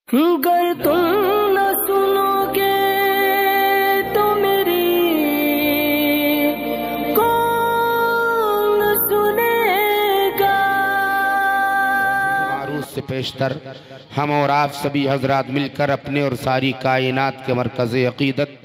गर तुम न सुनोगे तो मेरी कौन सुनेगा। मारूफ से पेशतर हम और आप सभी हजरात मिलकर अपने और सारी कायनात के मरकज़ अक़ीदत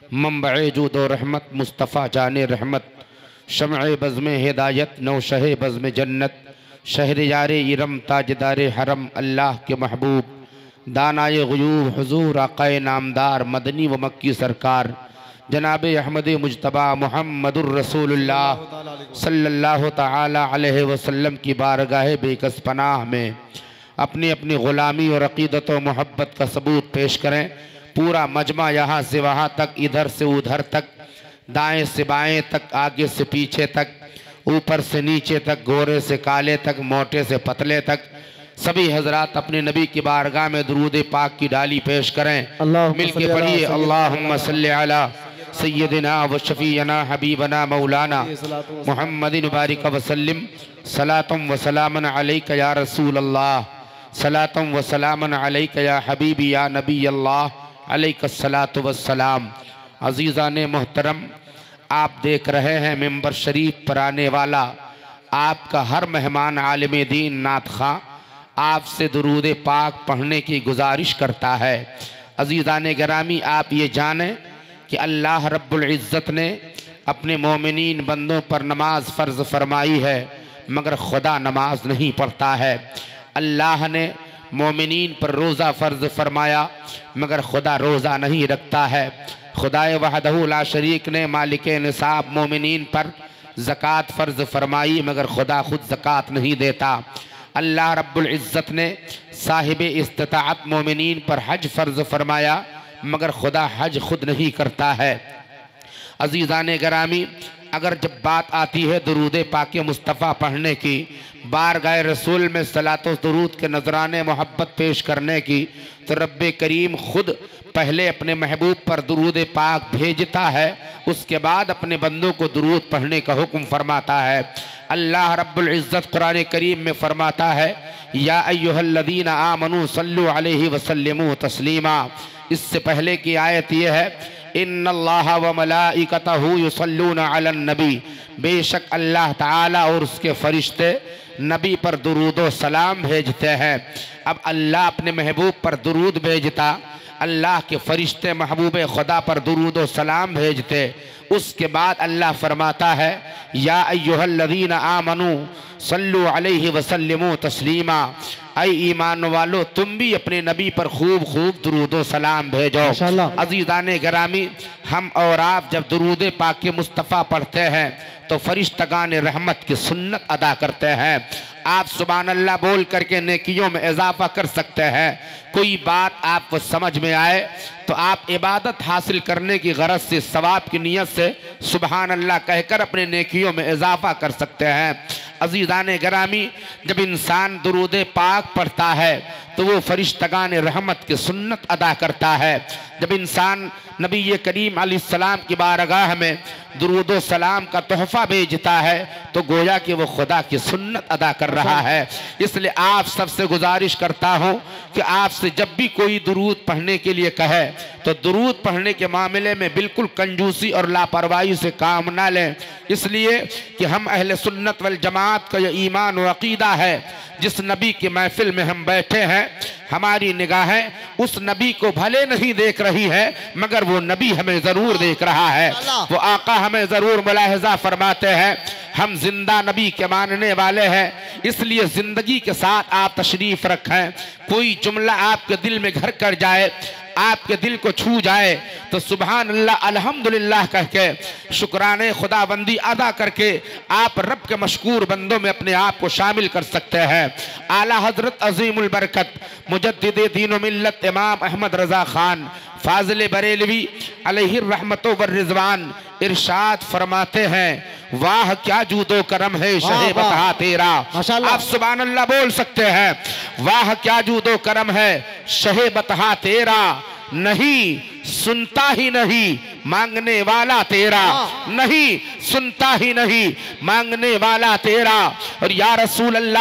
मंबअ जूद और रहमत मुस्तफ़ा जाने रहमत शमअ बज़्म हिदायत नौशह बज़्म जन्नत शहरयार इरम ताजदार हरम अल्लाह के महबूब दानाए ग़ुयूब हुज़ूर आक़ाए नामदार मदनी व मक्की सरकार जनाब अहमद मुजतबा मुहम्मदुर रसूलुल्लाह सल्लल्लाहु तआला अलैहि वसल्लम की बारगाह बेकस पनाह में अपनी अपनी ग़ुलामी और अक़ीदत व मोहब्बत का सबूत पेश करें। पूरा मजमा यहाँ से वहाँ तक, इधर से उधर तक, दाएं से बाएं तक, आगे से पीछे तक, ऊपर से नीचे तक, गोरे से काले तक, मोटे से पतले तक, सभी हजरात अपने नबी की बारगाह में दुरूद पाक की डाली पेश करें। मिलके पढ़िए अल्लाहुम्मा सल्ली अला सय्यदिना व शफीना हबीबना मौलाना मुहम्मदिन बारिक वसल्लिम सलातुम व सलामन अलैका या रसूल अल्लाह सलातुम व सलामन अलैका या हबीबी या नबी अल्लाह अलैहिस्सलातु वस्सलाम। अज़ीज़ाने मोहतरम, आप देख रहे हैं मिंबर शरीफ पर आने वाला आपका हर मेहमान आलिम दीन नात खां आपसे दुरूद पाक पढ़ने की गुजारिश करता है। अज़ीज़ाने गिरामी, आप ये जानें कि अल्लाह रब्बुल इज़्ज़त ने अपने मोमिनीन बंदों पर नमाज फ़र्ज़ फरमाई है, मगर खुदा नमाज नहीं पढ़ता है। अल्लाह ने मोमिनीन पर रोज़ा फ़र्ज़ फरमाया, मगर खुदा रोज़ा नहीं रखता है। खुदाए वहदहू ला शरीक ने मालिक निसाब मोमिनीन पर ज़कात फ़र्ज़ फरमाई, मगर खुदा खुद ज़कात नहीं देता। अल्लाह रब्बुल इज़्ज़त ने साहिब इस्तिताअत मोमिनीन पर हज फ़र्ज़ फरमाया, मगर खुदा हज खुद नहीं करता है। अज़ीज़ाने गिरामी, अगर जब बात आती है दुरूद पाक मुस्तफ़ा पढ़ने की, बारगाह रसूल में सलातो दुरूद के नजराने मोहब्बत पेश करने की, तो रब्बे करीम खुद पहले अपने महबूब पर दुरूद पाक भेजता है, उसके बाद अपने बंदों को दुरूद पढ़ने का हुक्म फरमाता है। अल्लाह रब्बुल इज़्ज़त कुरान करीम में फरमाता है, या अय्युहल्लज़ीना आमनू सल्लु अलैहि वसल्लिमू तस्लीमा। इससे पहले की आयत यह है, इन्नल्लाह व मलाइकतहू युसल्लूना अलन नबी, बेशक अल्लाह ताला और उसके फरिश्ते नबी पर दुरूद व सलाम भेजते हैं। अब अल्लाह अपने महबूब पर दुरूद भेजता, अल्लाह के फरिश्ते महबूब खुदा पर दुरूद व सलाम भेजते। उसके बाद अल्लाह फरमाता है, या अय्युहल्लज़ीना आमनू सल्लु अलैहि वसल्लिमू तस्लीमा, ऐ ईमान वालो तुम भी अपने नबी पर खूब खूब दुरूद व सलाम भेजो। अज़ीज़ाने गिरामी, हम और आप जब दुरूद पाक मुस्तफ़ा पढ़ते हैं तो फरिश्तगान रहमत की सुन्नत अदा करते हैं। आप सुभान अल्लाह बोल करके नेकियों में इजाफा कर सकते हैं। कोई बात आपको समझ में आए तो आप इबादत हासिल करने की गरज से, सवाब की नीयत से सुभान अल्लाह कहकर अपने नेकियों में इजाफा कर सकते हैं। अज़ीज़ाने गिरामी, जब इंसान दुरूद पाक पढ़ता है तो वो फरिश्तगान रहमत की सुन्नत अदा करता है। जब इंसान नबी करीम अलैहिस्सलाम की बारगाह में दुरूद व सलाम का तोहफ़ा भेजता है तो गोया कि वो खुदा की सुन्नत अदा कर रहा है। इसलिए आप सबसे गुजारिश करता हूँ कि आपसे जब भी कोई दुरूद पढ़ने के लिए कहे तो दुरूद पढ़ने के मामले में बिल्कुल कंजूसी और लापरवाही से काम ना लें, इसलिए कि हम अहले सुन्नत वल जमात का यह ईमान व अक़ीदा है। जिस नबी की महफिल में हम बैठे हैं, हमारी निगाहें उस नबी को भले नहीं देख रही है, मगर वो नबी हमें ज़रूर देख रहा है। वो आका हमें ज़रूर मुलाहिज़ा फरमाते हैं। हम जिंदा नबी के मानने वाले हैं, इसलिए ज़िंदगी के साथ आप तशरीफ़ रखें। कोई जुमला आपके दिल में घर कर जाए, आपके दिल को छू जाए, तो सुभान अल्लाह अल्हम्दुलिल्लाह कह के शुक्राने खुदाबंदी अदा करके आप रब के मशकूर बंदों में अपने आप को शामिल कर सकते हैं। आला हजरत अजीमुल बरकत मुजद्दिद दीन व मिल्लत इमाम अहमद रज़ा खान फाज़िल बरेलवी अलैहि रहमतो व रिज़वान इरशाद फरमाते हैं, वाह क्या जूदो करम है शहे बता तेरा। आप सुभान अल्लाह बोल सकते हैं, वाह क्या जूदो करम है शहे बता तेरा, नहीं सुनता ही नहीं मांगने वाला तेरा, नहीं सुनता ही नहीं मांगने वाला तेरा। और या रसूल अल्लाह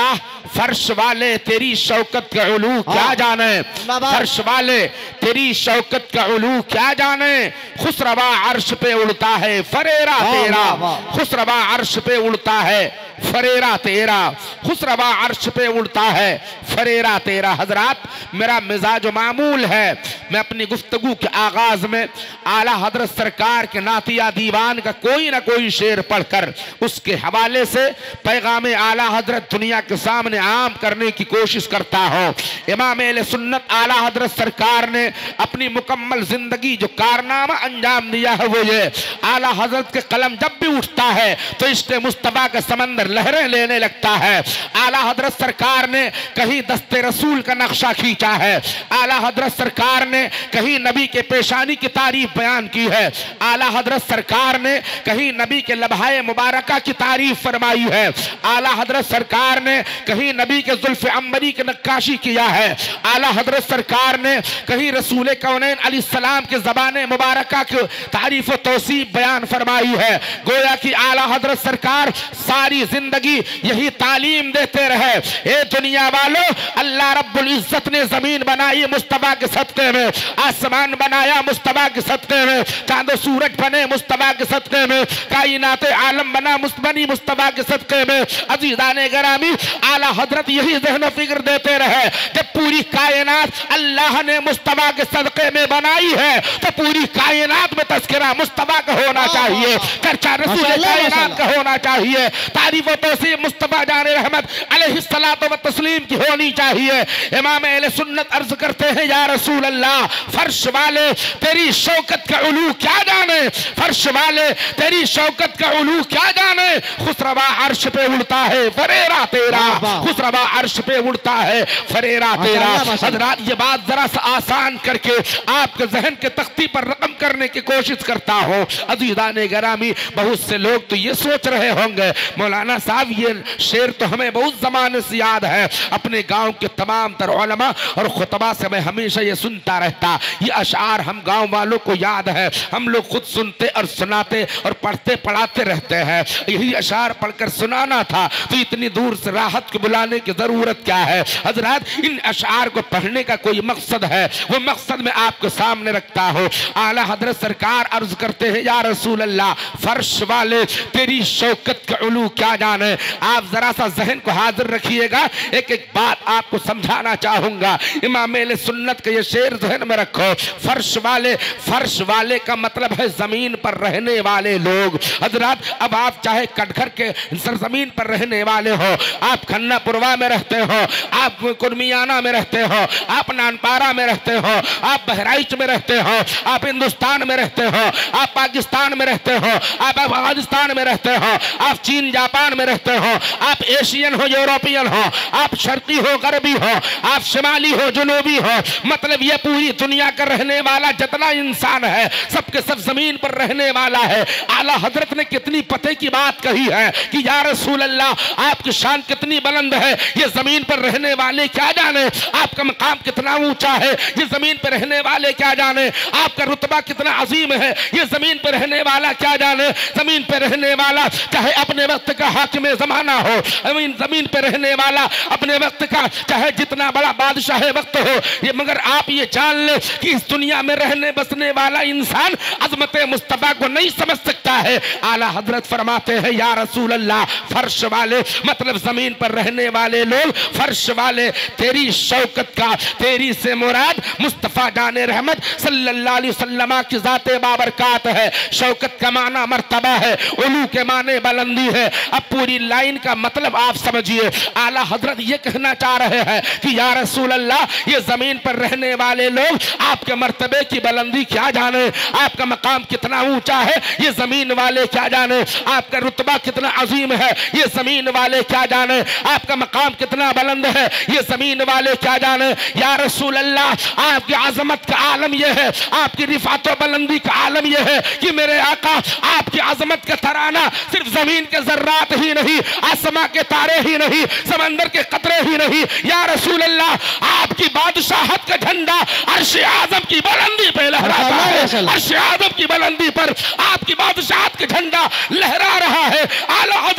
फर्श वाले तेरी शौकत का उलू क्या जाने, फर्श वाले तेरी शौकत का उलू क्या जाने। खुसरवा अर्श पे उड़ता है फरेरा तेरा, खुसरवा अर्श पे उड़ता है फरेरा तेरा, खुसरवा अर्श पे उड़ता है फरेरा तेरा। हजरात, मेरा मिजाज मामूल है, मैं अपनी गुफ्तगू के आगाज में आला हजरत सरकार के नातिया दीवान का कोई ना कोई शेर पढ़कर उसके हवाले से पैगाम आला हजरत दुनिया के सामने आम करने की कोशिश करता हूँ। इमाम अहले सुन्नत आला हजरत सरकार ने अपनी मुकम्मल जिंदगी जो कारनामा अंजाम दिया है वो ये, आला हजरत के कलम जब भी उठता है तो इश्क़ मुस्तफा का समंदर लहरें लेने लगता है। आला हजरत सरकार ने कहीं दस्ते रसूल का नक्शा खींचा है, आला हजरत सरकार ने कहीं नबी के पेशानी की तारीफ बयान की है, आला हजरत सरकार ने कहीं नबी के लम्हाए मुबारका की तारीफ फरमाई है, आला हजरत सरकार ने कहीं नबी के जुल्फ़े अंबरी की नक्काशी किया है, आला हजरत सरकार ने कहीं रसूल कौनैन अलैहिस्सलाम के ज़बाने मुबारका की तारीफ व तौसीफ बयान फरमाई है। गोया कि आला हजरत सरकार सारी जिंदगी यही तालीम देते रहे। ए दुनिया वालों, अल्लाह रब्बुल इज्जत ने जमीन बनाई मुस्तफा के सदके में, आसमान बनाया मुस्तफा के सदके में, चांद सूरज बने मुस्तफा के सदके में, कायनात आलम बना मुस्तफा के सदके में। अजीज़ाने गिरामी, आला हजरत यही ज़हन फिक्र देते रहे कि पूरी कायनात अल्लाह ने मुस्तफा के सदके में बनाई है तो पूरी कायनात में तज़किरा मुस्तफा का होना चाहिए, चर्चा रसूल कायनात का होना चाहिए, तारीफ व तौसीफ मुस्तफा जान रहमत अलैहिस्सलातु व तस्लीम की होनी चाहिए। इमाम अहले सुन्नत अर्ज करते हैं, या रसूल अल्लाह, फर्श वाले तेरी शौकत का उलू क्या जाने, फर्श वाले तेरी शौकत का उलू क्या जाने। खुसरवा अर्श पे उड़ता है फरेरा तेरा, खुसरवा अर्श पे उड़ता है फरेरा तेरा। हजरात, ये बात जरा सा आसान करके आपके जहन के तख्ती पर रकम करने की कोशिश करता हूँ। अज़ीज़ाने गिरामी, बहुत से लोग तो ये सोच रहे होंगे, मौलाना साहब ये शेर तो हमें बहुत जमाने से याद है, अपने गांव के तमाम तर उलमा और खुतबा से मैं हमेशा ये सुनता रहता, ये अशार हम गांव वालों को याद है, हम लोग खुद सुनते और सुनाते और पढ़ते पढ़ाते रहते हैं। यही अशार पढ़कर सुनाना था तो इतनी दूर से राहत को बुलाने की जरूरत क्या है। हजरात, इन अशार को पढ़ने का कोई मकसद है, वो मकसद मैं आपके सामने रखता हूँ। आला हजरत सरकार अर्ज करते हैं, या रसूल अल्लाह, फर्श वाले तेरी शौकत का उलू क्या जाने। आप जरा सा जहन को हाजिर रखिएगा, एक एक बात आपको समझाना चाहूंगा। इमाम अहले सुन्नत का ये शेर जहन में रखो, फर्श वाले, फर्श वाले का मतलब है जमीन पर रहने वाले लोग। हजरात, अब आप चाहे कटघर के सरजमीन पर रहने वाले हो, आप खन्ना पुरवा में रहते हो, आप कुर्मियाना में रहते हो, आप नानपारा में रहते हो, आप बहराइच में रहते हो, आप हिंदुस्तान में रहते हो, आप पाकिस्तान में रहते हो, आप अफगानिस्तान में रहते हो, आप चीन जापान में रहते हो, आप एशियन हो यूरोपियन हो, आप शर्की हो गरबी हो, आप शिमाली हो जुनूबी हो, मतलब ये पूरी दुनिया का रहने वाला जितना इंसान है सबके सब जमीन पर रहने वाला है। आला हजरत ने कितनी पते की बात कही है कि या रसूल अल्लाह, आपकी शान कितनी बुलंद है, ये जमीन पर रहने वाले क्या जाने, आपका मकाम कितना ऊंचा है, ये जमीन पर रहने वाले क्या जाने, आपका रुतबा कितना अजीम है, ये जमीन पर रहने वाला क्या जाने। जमीन पर रहने वाला चाहे अपने वक्त का हाकिम जमाना हो, जमीन पर रहने वाला अपने वक्त का चाहे जितना बड़ा बादशाह वक्त हो, ये मगर आप ये जान ले कि इस दुनिया में रहने बसने वाला इंसान अजमत मुस्तफा को नहीं समझ सकता है। आला हजरत फरमाते हैं, या रसूल अल्लाह, फर्श वाले मतलब जमीन पर रहने वाले लोग, फर्श वाले तेरी शौकत का, तेरी से मुराद मुस्तफा जाने रहमत सल्लल्लाहु अलैहि वसल्लम की जाते बाबरकात है। शौकत का माना मर्तबा है, उलू के माने बुलंदी है। अब पूरी लाइन का मतलब आप समझिए, आला हजरत ये कहना चाह रहे हैं कि या रसूल अल्लाह, ये जमीन पर रहने वाले लोग आपके मर्तबे की बुलंदी क्या जाने, आपका मकाम कितना ऊंचा है ये जमीन वाले क्या जाने, आपका रुतबा कितना अजीम है ये जमीन वाले क्या जाने, आपका मकाम कितना बुलंद है ये जमीन वाले क्या जाने। या रसूल अल्लाह, आपकी आजमत का आलम यह है, आपकी रिफात बुलंदी का आलम यह है कि मेरे आका, आपकी आजमत का तराना सिर्फ जमीन के जर्रात ही नहीं, आसमां के तारे ही नहीं, समंदर के कतरे ही नहीं, या रसूल अल्लाह, आपकी बादशाहत का झंडा अर्श आजम की बुलंदी पे लहराता है। अर्श आजम की बुलंदी पर आपकी बादशाहत का झंडा लहरा रहा है। आला हजरत फरमा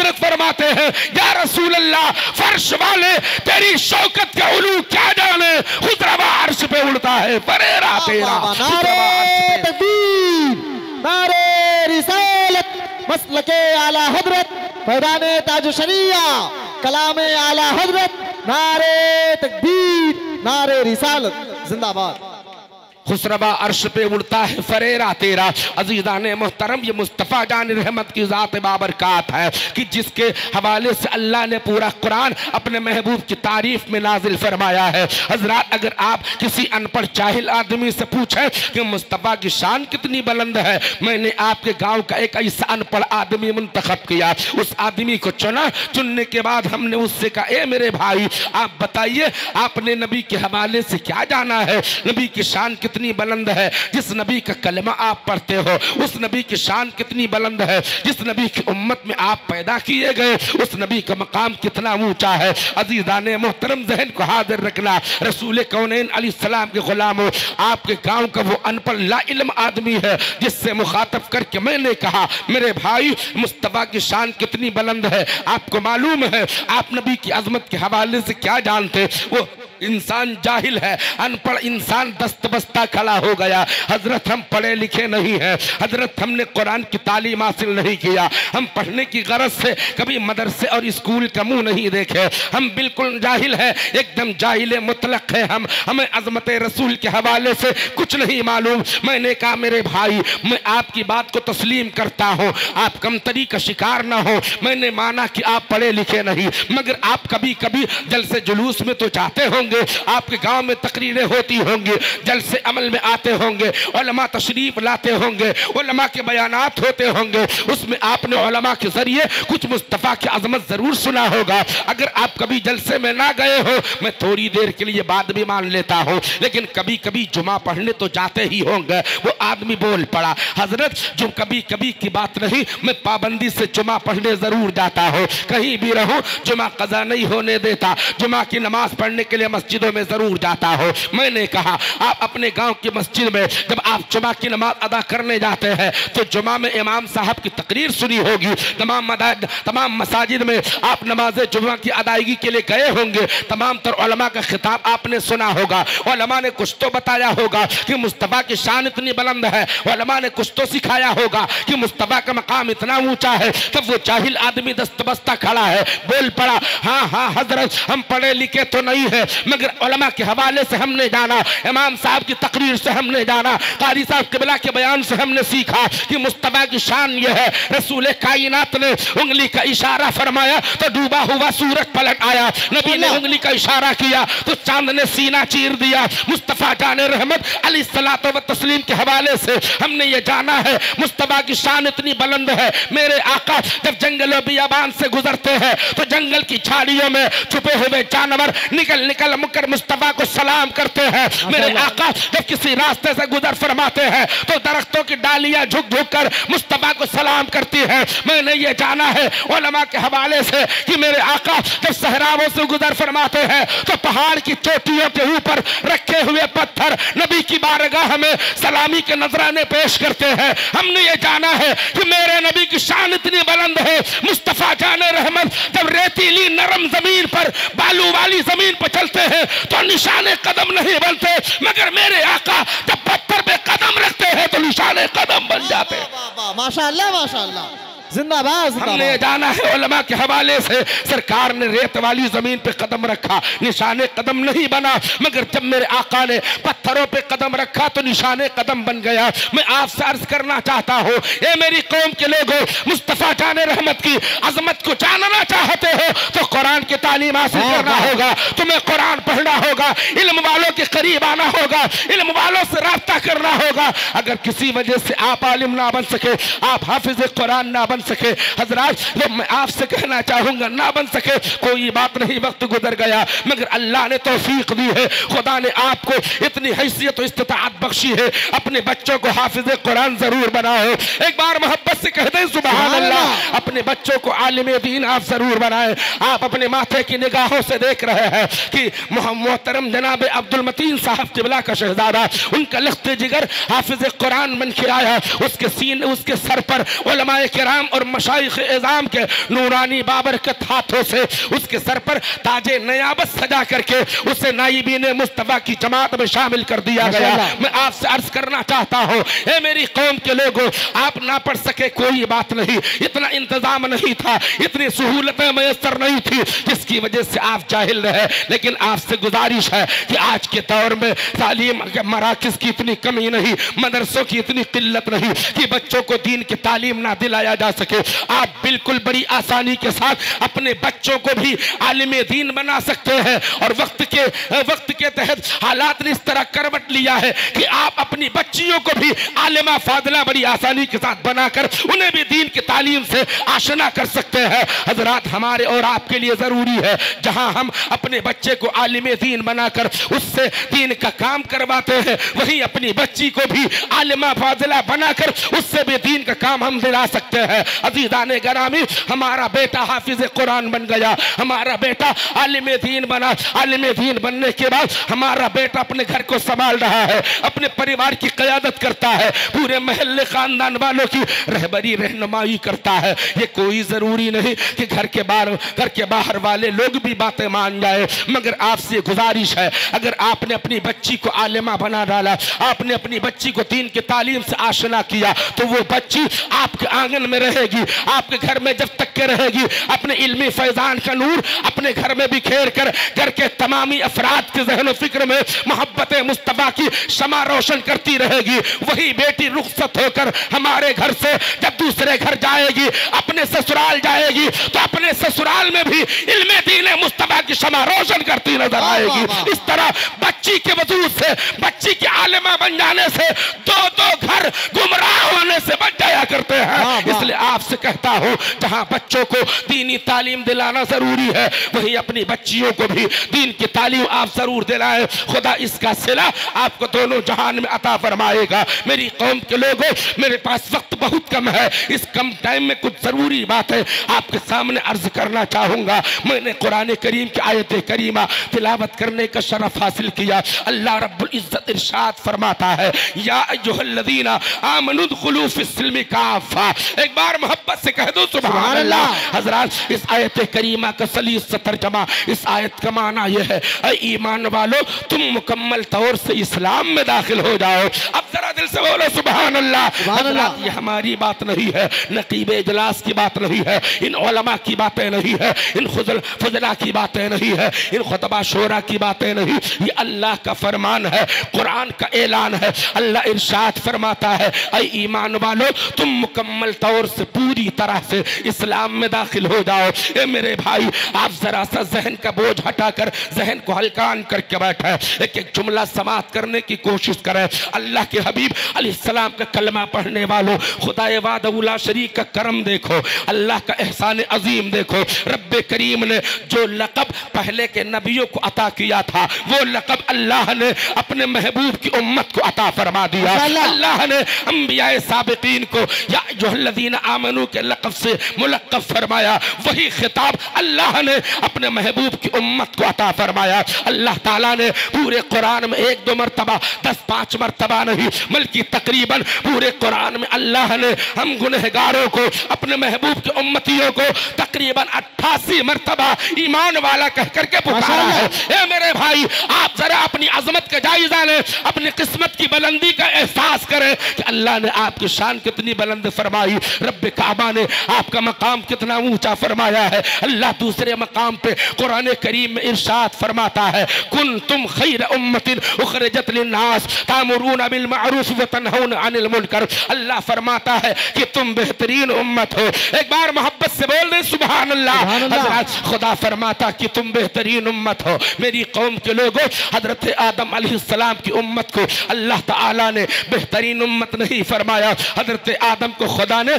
फरमाते हैं, या रसूल अल्लाह, फर्श वाले तेरी शौकत के उलू क्या जाने, खुदरवा अर्श पे उड़ता है फरेरा तेरा। नारे तकबीर, नारे रिसालत, मसलके आला हजरत, पैदाने ताज शरिया, कलामे आला हजरत, नारे तकबीर, नारे रिसालत, जिंदाबाद। खुसरबा अर्श पे उड़ता है फरेरा तेरा। अजीज़ान मोहतरम, ये मुस्तफ़ा जान रहमत की ज़ात बाबरकात है कि जिसके हवाले से अल्लाह ने पूरा कुरान अपने महबूब की तारीफ में नाजिल फरमाया है। हजरात, अगर आप किसी अनपढ़ जाहिल आदमी से पूछें कि मुस्तफ़ा की शान कितनी बुलंद है, मैंने आपके गांव का एक ऐसा अनपढ़ आदमी मुंतखब किया, उस आदमी को चुना, चुनने के बाद हमने उससे कहा, ए मेरे भाई, आप बताइए आपने नबी के हवाले से क्या जाना है, नबी की शान कितनी बुलंद है। जिस नबी का कलमा आप पढ़ते हो, उस नबी की शान कितनी बुलंद है। जिस नबी की उम्मत में आप पैदा किए गए, उस नबी का मकाम कितना ऊंचा है। अजीज़ान मोहतरम, जहन को हाजिर रखना, रसूल कौनैन अलैहिस्सलाम के गुलामों, आपके गांव का वो अनपढ़ ला इल्म आदमी है जिससे मुखातब करके मैंने कहा, मेरे भाई, मुस्तफ़ा की शान कितनी बुलंद है। आपको मालूम है आप नबी की अजमत के हवाले से क्या जानते? वो इंसान जाहिल है, अनपढ़ इंसान दस्तबस्ता खड़ा हो गया। हजरत, हम पढ़े लिखे नहीं हैं, हजरत हमने कुरान की तालीम हासिल नहीं किया, हम पढ़ने की गरज से कभी मदरसे और स्कूल का मुंह नहीं देखे, हम बिल्कुल जाहिल है, एकदम जाहिल मुतलक है हम, हमें अजमत रसूल के हवाले से कुछ नहीं मालूम। मैंने कहा, मेरे भाई, मैं आपकी बात को तस्लीम करता हूँ, आप कमतरी का शिकार ना हो। मैंने माना कि आप पढ़े लिखे नहीं, मगर आप कभी कभी जलसे जुलूस में तो जाते होंगे, आपके गांव में तकरीरें होती होंगी, जलसे अमल में आते होंगे, उलमा तशरीफ लाते होंगे, उलमा के बयानात होते होंगे, उसमें आपने उलमा के जरिए कुछ मुस्तफ़ा की अजमत जरूर सुना होगा। अगर आप कभी जलसे में ना गए हो, मैं थोड़ी देर के लिए बात भी मान लेता हूँ, लेकिन कभी कभी जुमा पढ़ने तो जाते ही होंगे। वो आदमी बोल पड़ा, हजरत, जो कभी कभी की बात नहीं, मैं पाबंदी से जुमा पढ़ने जरूर जाता हूँ, कहीं भी रहूं जुमा कज़ा नहीं होने देता, जुमा की नमाज पढ़ने के लिए मस्जिदों में जरूर जाता हो। मैंने कहा, आप अपने गांव की मस्जिद में जब आप जुमा की नमाज अदा करने जाते हैं तो जुमा में इमाम साहब की तकरीर सुनी होगी, तमाम मसाजिद में आप नमाज जुमा की अदायगी के लिए गए होंगे, तमाम तर उलमा का खिताब आपने सुना होगा, उलमा ने कुछ तो बताया होगा कि मुस्तफ़ा की शान इतनी बुलंद है, उलमा ने कुछ तो सिखाया होगा कि मुस्तफ़ा का मकाम इतना ऊंचा है। तब वो जाहिल आदमी दस्तबस्ता खड़ा है, बोल पड़ा, हाँ हाँ हजरत, हम पढ़े लिखे तो नहीं है, मगर उलमा के हवाले से हमने जाना, इमाम साहब की तकरीर से हमने जाना, कारी साहब किबला के बयान से हमने सीखा कि मुस्तफ़ा की शान यह है। रसूल कायनात ने उंगली का इशारा फरमाया तो डूबा हुआ सूरज पलट आया, नबी ने उंगली का इशारा किया तो चांद ने सीना चीर दिया। मुस्तफ़ा जाने रहमत अलैहिस्सलातो व तस्लीम के हवाले से हमने ये जाना है, मुस्तफ़ा की शान इतनी बुलंद है। मेरे आका जब जंगल बियाबान से गुजरते हैं तो जंगल की झाड़ियों में छुपे हुए जानवर निकल निकल मुकर मुस्तफ़ा को सलाम करते हैं। मेरे आका जब किसी रास्ते से गुजर फरमाते हैं तो दरख्तों की डालियां झुक झुक कर मुस्तफ़ा को सलाम करती है। मैंने ये जाना है उलमा के हवाले से कि मेरे आका जब सहराओं से गुजर फरमाते हैं तो पहाड़ की चोटियों के ऊपर रखे हुए पत्थर नबी की बारगाह में सलामी के नजराने पेश करते हैं। हमने ये जाना है कि मेरे नबी की शान इतनी बुलंद है। मुस्तफ़ा जाने रहमत जब रेतीली नरम जमीन पर, बालू वाली जमीन पर चलते हैं तो निशाने कदम नहीं बनते, मगर मेरे आका जब पत्थर पे कदम रखते हैं तो निशाने कदम बन जाते हैं। माशाअल्लाह माशाअल्लाह, जिंदाबाद। हमने जाना है उलमा के हवाले से, सरकार ने रेत वाली जमीन पे कदम रखा, निशाने कदम नहीं बना, मगर जब मेरे आका ने पत्थरों पे कदम रखा तो निशाने कदम बन गया। मैं आपसे अर्ज करना चाहता हूँ, ये मेरी कौम के लोगों, मुस्तफ़ा जाने रहमत की अजमत को जानना चाहते हो तो कुरान की तालीम हासिल करना होगा, तुम्हें कुरान पढ़ना होगा, इल्म वालों के करीब आना होगा, इल्म वालों से राब्ता करना होगा। अगर किसी वजह से आप आलिम ना बन सके, आप हाफिज कुरान ना बन सके, हजरात जब मैं आपसे कहना चाहूंगा ना बन सके कोई बात नहीं, वक्त गुजर गया, मगर अल्लाह ने तौफीक दी है, खुदा ने आपको इतनी हैसियत और इस्तिताअत बख्शी है, अपने बच्चों को हाफिज कुरान जरूर बनाओ। एक बार मोहब्बत से कह दें सुभान अल्लाह। अपने बच्चों को आलिम दीन आप जरूर बनाएं। आप अपने माथे की निगाहों से देख रहे हैं कि मोहतरम जनाब अब्दुल मतीन साहब किबला का शहजादा, उनका लख्त जिगर हाफिज कुरान बन के आया, उसके सर पर उलमाए किराम और मशाइख एज़ाम के नूरानी बाबरकत हाथों से उसके सर पर ताजे नयाबत सजा करके उसे नाइबीन मुस्तफा की जमात में शामिल कर दिया गया। मैं आपसे अर्ज करना चाहता हूँ, ए मेरी कौम के लोगों, आप ना पढ़ सके कोई बात नहीं, इतना इंतजाम नहीं था, इतनी सहूलतें मैसर नहीं थी जिसकी वजह से आप जाहिल रहे। लेकिन आपसे गुजारिश है कि आज के दौर में तालीम मराकिज की इतनी कमी नहीं, मदरसों की इतनी किल्लत नहीं कि बच्चों को दीन की तालीम ना दिलाया जा सके। आप बिल्कुल बड़ी आसानी के साथ अपने बच्चों को भी आलिम दीन बना सकते हैं। और वक्त के तहत हालात ने इस तरह करवट लिया है कि आप अपनी बच्चियों को भी आलिमा फादिला बड़ी आसानी के साथ बनाकर उन्हें भी दीन की तालीम से आशना कर सकते हैं। हजरात, हमारे और आपके लिए जरूरी है जहां हम अपने बच्चे को आलिम दीन बनाकर उससे दीन का काम करवाते हैं, वहीं अपनी बच्ची को भी आलिमा फादिला बनाकर उससे भी दीन का काम हम दिला सकते हैं। अज़ीज़ाने गिरामी, हमारा बेटा हाफिज कुरान बन गया, हमारा बेटा आलिम दीन बना, आलिम दीन बनने के बाद हमारा बेटा अपने घर को संभाल रहा है, अपने परिवार की क़यादत करता है, पूरे महल्ले खानदान वालों की रहबरी रहनुमाई करता है। ये कोई जरूरी नहीं कि घर के बाहर वाले लोग भी बातें मान जाए, मगर आपसे गुजारिश है, अगर आपने अपनी बच्ची को आलिमा बना डाला, आपने अपनी बच्ची को दीन की तालीम से आशना किया, तो वो बच्ची आपके आंगन में रहेगी, आपके घर में जब तक के रहेगी, अपने इल्मी फैजान का नूर अपने घर में बिखेर कर घर के तमामी अफराद के ज़हन फिक्र में मोहब्बत मुस्तफा की शमा रोशन करती रहेगी। वही बेटी रुखसत होकर हमारे घर से जब दूसरे घर जाएगी, अपने ससुराल जाएगी, तो अपने ससुराल में भी इल्मे दीन मुस्तफा की शमा रोशन करती नजर आएगी। इस तरह बच्ची के वजूद से, बच्ची के आलिमा बन जाने से दो घर गुमराह होने से बच जाया करते हैं। इसलिए आपसे कहता हूं, जहां बच्चों को दीनी तालीम दिलाना जरूरी है, वहीं अपनी बच्चियों को भी दीन की तालीम आप जरूर दिलाएं। खुदा इसका सिला आपको दोनों जहान में अता फरमाएगा। मेरी कौम के लोगों, मेरे पास वक्त बहुत कम है, इस कम टाइम में कुछ जरूरी बात है आपके सामने अर्ज करना चाहूंगा। मैंने कुरान करीम की आयत करीमा तिलावत करने का शरफ हासिल किया। अल्लाह रब्बुल इज्जत इरशाद फरमाता है, या अय्युहल्लज़ीना आमनु दुखुलू फिस्सिल्मि काफ़ा। एक बार मोहब्बत से कह दो सुभान अल्लाह। हजरात, इस आयत करीमा का सलीस से तर्जमा, इस आयत का माना यह है, ऐ ईमान वालों, तुम मुकम्मल तौर से इस्लाम में दाखिल हो जाओ। अब जरा दिल से बोलो सुभान अल्लाह। हजरात, ये हमारी बात नहीं है, नकीब इजलास की बात नहीं है, इन उलमा की बातें नहीं है, इन फुजला की बातें नहीं है, इन खुतबा शोरा की बातें नहीं, ये अल्लाह का फरमान है, कुरान का ऐलान है। अल्लाह इरशाद फरमाता है, ऐ ईमान वालों, तुम मुकम्मल तौर से पूरी तरह से इस्लाम में दाखिल हो जाओ। ए मेरे भाई, आप जरा सा जहन का बोझ हटाकर जहन को हल्कान करके बैठे, एक एक जुमला समाप्त करने की कोशिश करें। अल्लाह के हबीब अलैहिस्सलाम का कलमा पढ़ने वालों, खुदाए वादउला शरीक का करम देखो, अल्लाह का एहसान अजीम देखो। रब्बे करीम ने जो लक़ब पहले के नबियों को अता किया था, वो लक़ब अल्लाह ने अपने महबूब की उम्मत को अता फरमा दिया। अल्लाह ने अंबियाए साबिकीन को या अय्युहल्लज़ीना आमनू के लक़ब से मुलक़्क़ब फरमाया, वही खिताब अल्लाह ने अपने महबूब की उम्मत को अता फरमाया। अल्लाह ताला ने पूरे कुरान में 1-2 मरतबा, 10-5 मरतबा नहीं, बल्कि तकरीबन पूरे कुरान में अल्लाह ने हम गुनहगारों को, अपने महबूब के उम्मतियों को तकरीबन 88 मरतबा ईमान वाला कह करके पुकारा है। ए मेरे भाई, आप जरा अपनी अजमत का जायजा लें, अपनी किस्मत की बुलंदी का एहसास करें कि अल्लाह ने आपकी शान कितनी बुलंद फरमाई, रब्बे काबा ने आपका मकाम कितना ऊंचा फरमाया है। अल्लाह दूसरे मकाम पे कुरान करीम में इरशाद फरमाता है, कुंतुम खैर उम्मतिन उखरिजत लिन्नास तामुरून बिल मारूफ व तनहौन अनिल मुनकर। अल्लाह फरमाता है कि तुम बेहतरीन उम्मत हो। एक बार मोहब्बत से बोल दे सुभान अल्लाह। खुदा फरमाता कि तुम बेहतरीन उम्मत हो। मेरी कौम के लोगों, हजरत आदम अलैहिस्सलाम की उम्मत को अल्लाह ताला ने बेहतरीन उम्मत नहीं फरमाया, हजरत आदम को खुदा ने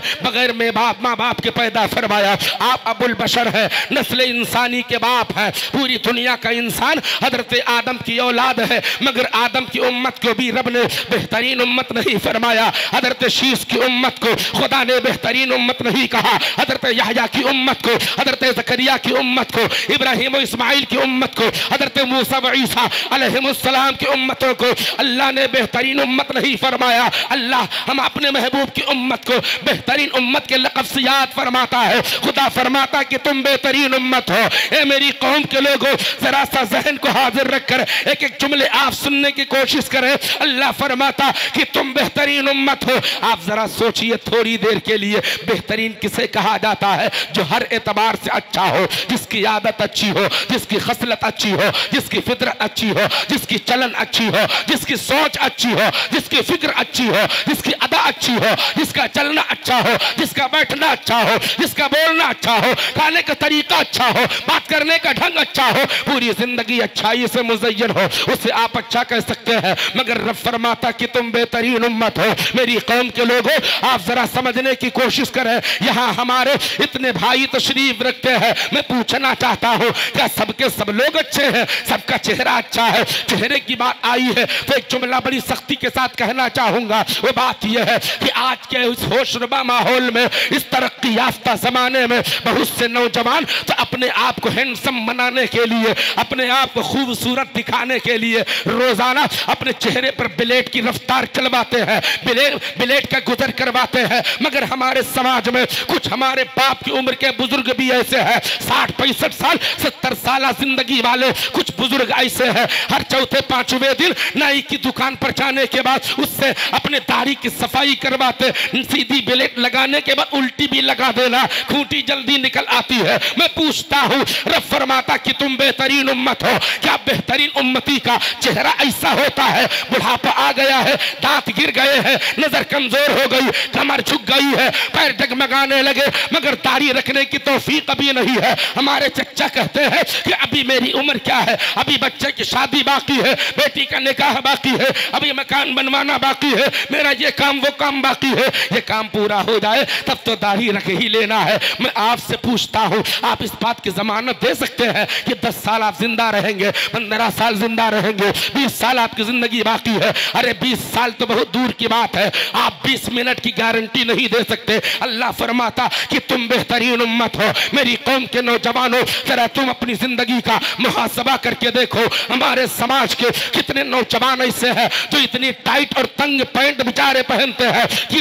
बगैर में माँ बाप के पैदा फरमाया। आप अबुल बशर है, नस्ल इंसानी के बाप है। पूरी दुनिया का इंसान हजरत आदम की औलाद है, मगर आदम की उम्मत को भी रब ने बेहतरीन उम्मत नहीं फरमाया। हजरत शीश की उम्मत को खुदा ने बेहतरीन उम्मत नहीं कहा। हजरत यहया की उम्मत को, हजरत ज़करिया की उम्मत को, इब्राहिम और इस्माइल की उम्मत को, हजरत मूसा व ईसा अलैहिमुस्सलाम की उम्मतों को अल्लाह ने बेहतरीन उम्मत नहीं फरमाया। अल्लाह हम अपने महबूब की उम्मत को बेहतरीन उम्मत के लक़ब से याद फरमाता है। खुदा फरमाता कि तुम बेहतरीन उम्मत हो। ए मेरी कौम के लोगों, जरा सा जहन को हाजिर रखकर एक एक जुमले आप सुनने की कोशिश करें। अल्लाह फरमाता कि तुम बेहतरीन उम्मत हो। आप जरा सोचिए थोड़ी देर के लिए, बेहतरीन किसे कहा जाता है? जो हर एतबार से अच्छा हो, जिसकी आदत अच्छी हो, जिसकी खसलत अच्छी हो, जिसकी फितरत अच्छी हो, जिसकी चलन अच्छी हो, जिसकी सोच अच्छी हो, जिसकी फिक्र अच्छी हो, जिसकी अदा अच्छी हो, जिसका चलना अच्छा हो, जिसका बैठना अच्छा हो, जिसका बोलना अच्छा हो, खाने का तरीका अच्छा हो, बात करने का ढंग अच्छा हो, पूरी जिंदगी अच्छाई से मुज़य्यन हो, उसे आप अच्छा कह सकते हैं। मगर रब फरमाता कि तुम बेहतरीन उम्मत हो। मेरी कौम के लोगों, आप जरा समझने की कोशिश करें। यहाँ हमारे इतने भाई तशरीफ रखते हैं। मैं पूछना चाहता हूँ, क्या सबके सब लोग अच्छे हैं? सबका चेहरा अच्छा है? चेहरे की बात आई है तो एक जुमला बड़ी सख्ती के साथ कहना चाहूंगा। वो बात यह है कि आज के इस होशरुबा माहौल में, इस तरक्की याफ्ता जमाने में, बहुत से नौजवान तो अपने आप को हैंडसम बनाने के लिए, अपने आप को खूबसूरत दिखाने के लिए रोजाना अपने चेहरे पर ब्लेड की रफ्तार चलवाते हैं, ब्लेड का गुजर करवाते हैं। मगर हमारे समाज में कुछ हमारे बाप की उम्र के बुजुर्ग भी ऐसे हैं, 60-65 साल 70 साल जिंदगी वाले कुछ बुजुर्ग ऐसे हैं, हर चौथे पांचवें दिन नाई की दुकान पर जाने के बाद उससे अपने दाढ़ी की सफाई करवाते, सीधी ब्लेड लगाने के बाद उल्टी भी लगा देना, खूंटी जल्दी निकल आती है। मैं पूछता हूँ, रब फरमाता कि तुम बेहतरीन उम्मत हो। क्या बेहतरीन उम्मती का चेहरा ऐसा होता है? बुढ़ापा आ गया है, दांत गिर गए हैं, नजर कमजोर हो गई, कमर झुक गई है, पैर डगमगाने लगे, मगर दाढ़ी रखने की तौफीक अभी नहीं है। हमारे चच्चा कहते हैं कि अभी मेरी उम्र क्या है, अभी बच्चे की शादी बाकी है, बेटी का निकाह बाकी है, अभी मकान बनवाना बाकी है, मेरा ये काम वो काम बाकी है। ये काम पूरा हो जाए तब तो दाढ़ी रख ही लेना है। मैं आपसे पूछता हूँ, आप इस बात की जमानत दे सकते हैं कि 10 साल आप जिंदा रहेंगे, 15 साल जिंदा रहेंगे, 20 साल आपकी जिंदगी बाकी है? अरे 20 साल तो बहुत दूर की बात है, आप 20 मिनट की गारंटी नहीं दे सकते। अल्लाह फरमाता कि तुम बेहतरीन उम्मत हो। मेरी कौम के नौजवानों, जरा तुम अपनी जिंदगी का मुहासबा करके देखो। हमारे समाज के कितने नौजवान ऐसे हैं जो इतनी टाइट और तंग पैंट बेचारे पहनते हैं कि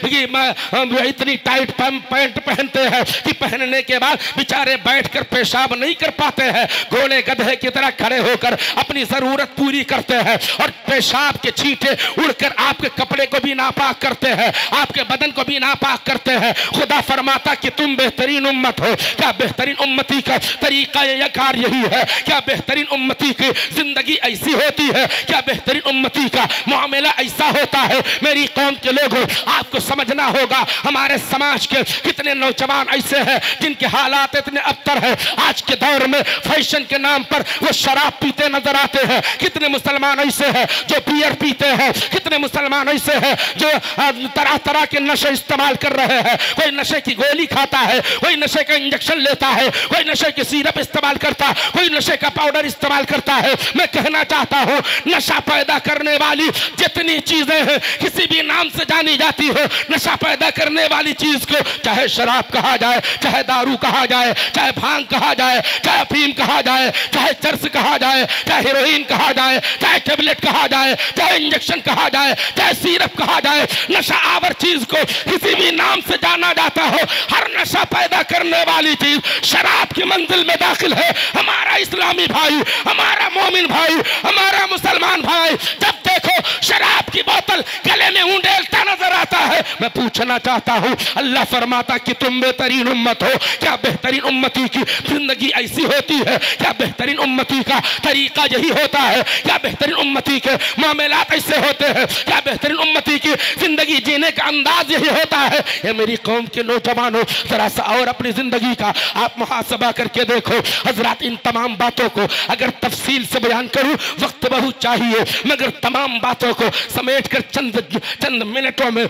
इतनी टाइट पैंट पहनते हैं कि पहनने के बाद बेचारे बैठकर पेशाब नहीं कर पाते हैं, घोड़े गधे की तरह खड़े होकर अपनी जरूरत पूरी करते हैं और पेशाब के छींटे उड़कर आपके कपड़े को भी नापाक करते हैं, आपके बदन को भी नापाक करते हैं। खुदा फरमाता कि तुम बेहतरीन उम्मत हो। क्या बेहतरीन उम्मती का तरीका या कार यही है? क्या बेहतरीन उम्मती की जिंदगी ऐसी होती है? क्या बेहतरीन उम्मती का मामला ऐसा होता है? मेरी कौम के लोगों, आपको समझना होगा, हमारे समाज के कितने नौजवान ऐसे हैं जिनके हालात इतने अबतर है। आज के दौर में फैशन के नाम पर वो शराब पीते नजर आते हैं। कितने मुसलमान ऐसे हैं जो बियर पीते हैं, कितने मुसलमान ऐसे हैं जो तरह तरह के नशे इस्तेमाल कर रहे हैं। कोई नशे की गोली खाता है, कोई नशे का इंजेक्शन लेता है, कोई नशे की सिरप इस्तेमाल करता है, कोई नशे का पाउडर इस्तेमाल करता है। मैं कहना चाहता हूँ, नशा पैदा करने वाली जितनी चीजें हैं किसी भी नाम से जानी जाती हो, नशा पैदा करने वाली चीज को चाहे शराब कहा जाए, चाहे दारू कहा जाए, चाहे भांग कहा जाए, चाहे अफीम कहा जाए, चाहे चर्स कहा जाए, चाहे हेरोइन कहा जाए, चाहे टेबलेट कहा जाए, चाहे इंजेक्शन कहा जाए, चाहे सिरप कहा जाए, नशा आवर चीज को किसी भी नाम से जाना जाता हो, हर नशा पैदा करने वाली चीज शराब की मंजिल में दाखिल है। हमारा इस्लामी भाई, हमारा मोमिन भाई, हमारा मुसलमान भाई जब देखो शराब की बोतल गले में उंडेलता नजर आता है। मैं पूछना चाहता हूँ, अल्लाह फरमाता कि तुम बेहतरीन उम्मत हो। क्या बेहतरीन उम्मती की जिंदगी ऐसी होती है? क्या बेहतरीन उम्मती का तरीका यही होता है? क्या बेहतरीन उम्मती के मामलात ऐसे होते हैं? क्या बेहतरीन उम्मती की जिंदगी जीने का अंदाज यही होता है? ये मेरी कौम के नौजवानों, जरा सा और अपनी जिंदगी का आप मुहासबा करके देखो। हजरात, इन तमाम बातों को अगर तफसील से बयान करूं वक्त बहुत चाहिए, मगर तमाम बातों को समेट कर चंद मिनटों में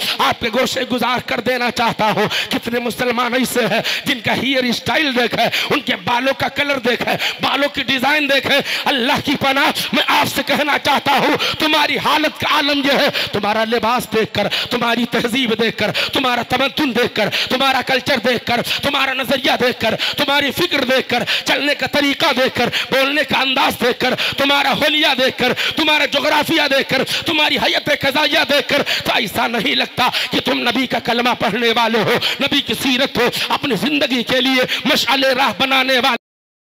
आपके गोशे गुजार कर देना चाहता हूँ। कितने मुसलमान ऐसे हैं जिनका हेयर स्टाइल देखे, उनके बालों का कलर देखे, बालों की डिजाइन देखे। अल्लाह की पनाह मैं आपसे कहना चाहता हूँ, तुम्हारी हालत का आलम यह है, तुम्हारा लिबास देखकर, तुम्हारी तहजीब देखकर, तुम्हारा तमद्दुन देखकर, तुम्हारा कल्चर देखकर, तुम्हारा नजरिया देखकर, तुम्हारी फिक्र देखकर, चलने का तरीका देखकर, बोलने का अंदाज देखकर, तुम्हारा होलिया देखकर, तुम्हारा जोग्राफिया देखकर, तुम्हारी हयत क़ज़ाइया देखकर तो ऐसा नहीं लगता कि तुम नबी का कलमा पढ़ने वाले हो, नबी की सीरत हो, अपनी जिंदगी के लिए मशाले राह बनाने वाले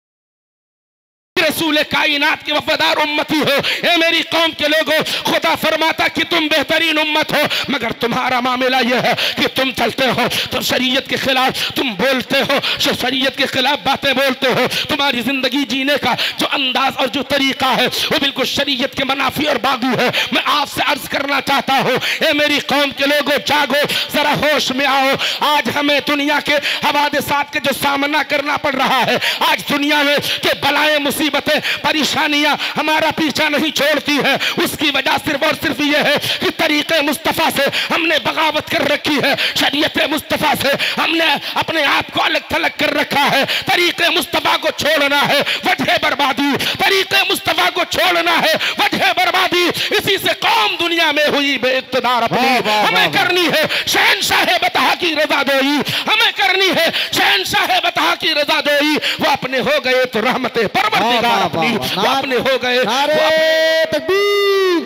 रसूल कायनात के वफादार उम्मती हो। ए मेरी कौम के लोगों, खुदा फरमाता कि तुम बेहतरीन उम्मत हो, मगर तुम्हारा मामला यह है कि तुम चलते हो तो शरीयत के खिलाफ, तुम बोलते हो शरीयत के खिलाफ बातें बोलते हो। तुम्हारी जिंदगी जीने का जो अंदाज और जो तरीका है वो बिल्कुल शरीयत के मनाफी और बागू है। मैं आपसे अर्ज करना चाहता हूँ, ए मेरी कौम के लोगों, जागो, जरा होश में आओ। आज हमें दुनिया के हवादिसात के जो सामना करना पड़ रहा है, आज दुनिया में के बलाएं मुसीबतें परेशानियां हमारा पीछा नहीं छोड़ती है, उसकी वजह सिर्फ और सिर्फ यह है कि तरीके मुस्तफा से हमने बगावत कर रखी है, शरीयत मुस्तफा से हमने अपने आप को अलग थलग कर रखा है। तरीके मुस्तफा को छोड़ना है वजह बर्बादी, तरीके मुस्तफा को छोड़ना है वजह बर्बादी। इसी से कौम दुनिया में हुई बेइक़्तिदार अपनी। हमें करनी है शहंशाह बतहा की रज़ादोई, हमें करनी है शहंशाह बतहा की रज़ादोई। वो अपने हो गए तो रहमते परवरदिगार अपनी, वो अपने हो गए। नारे तकबीर,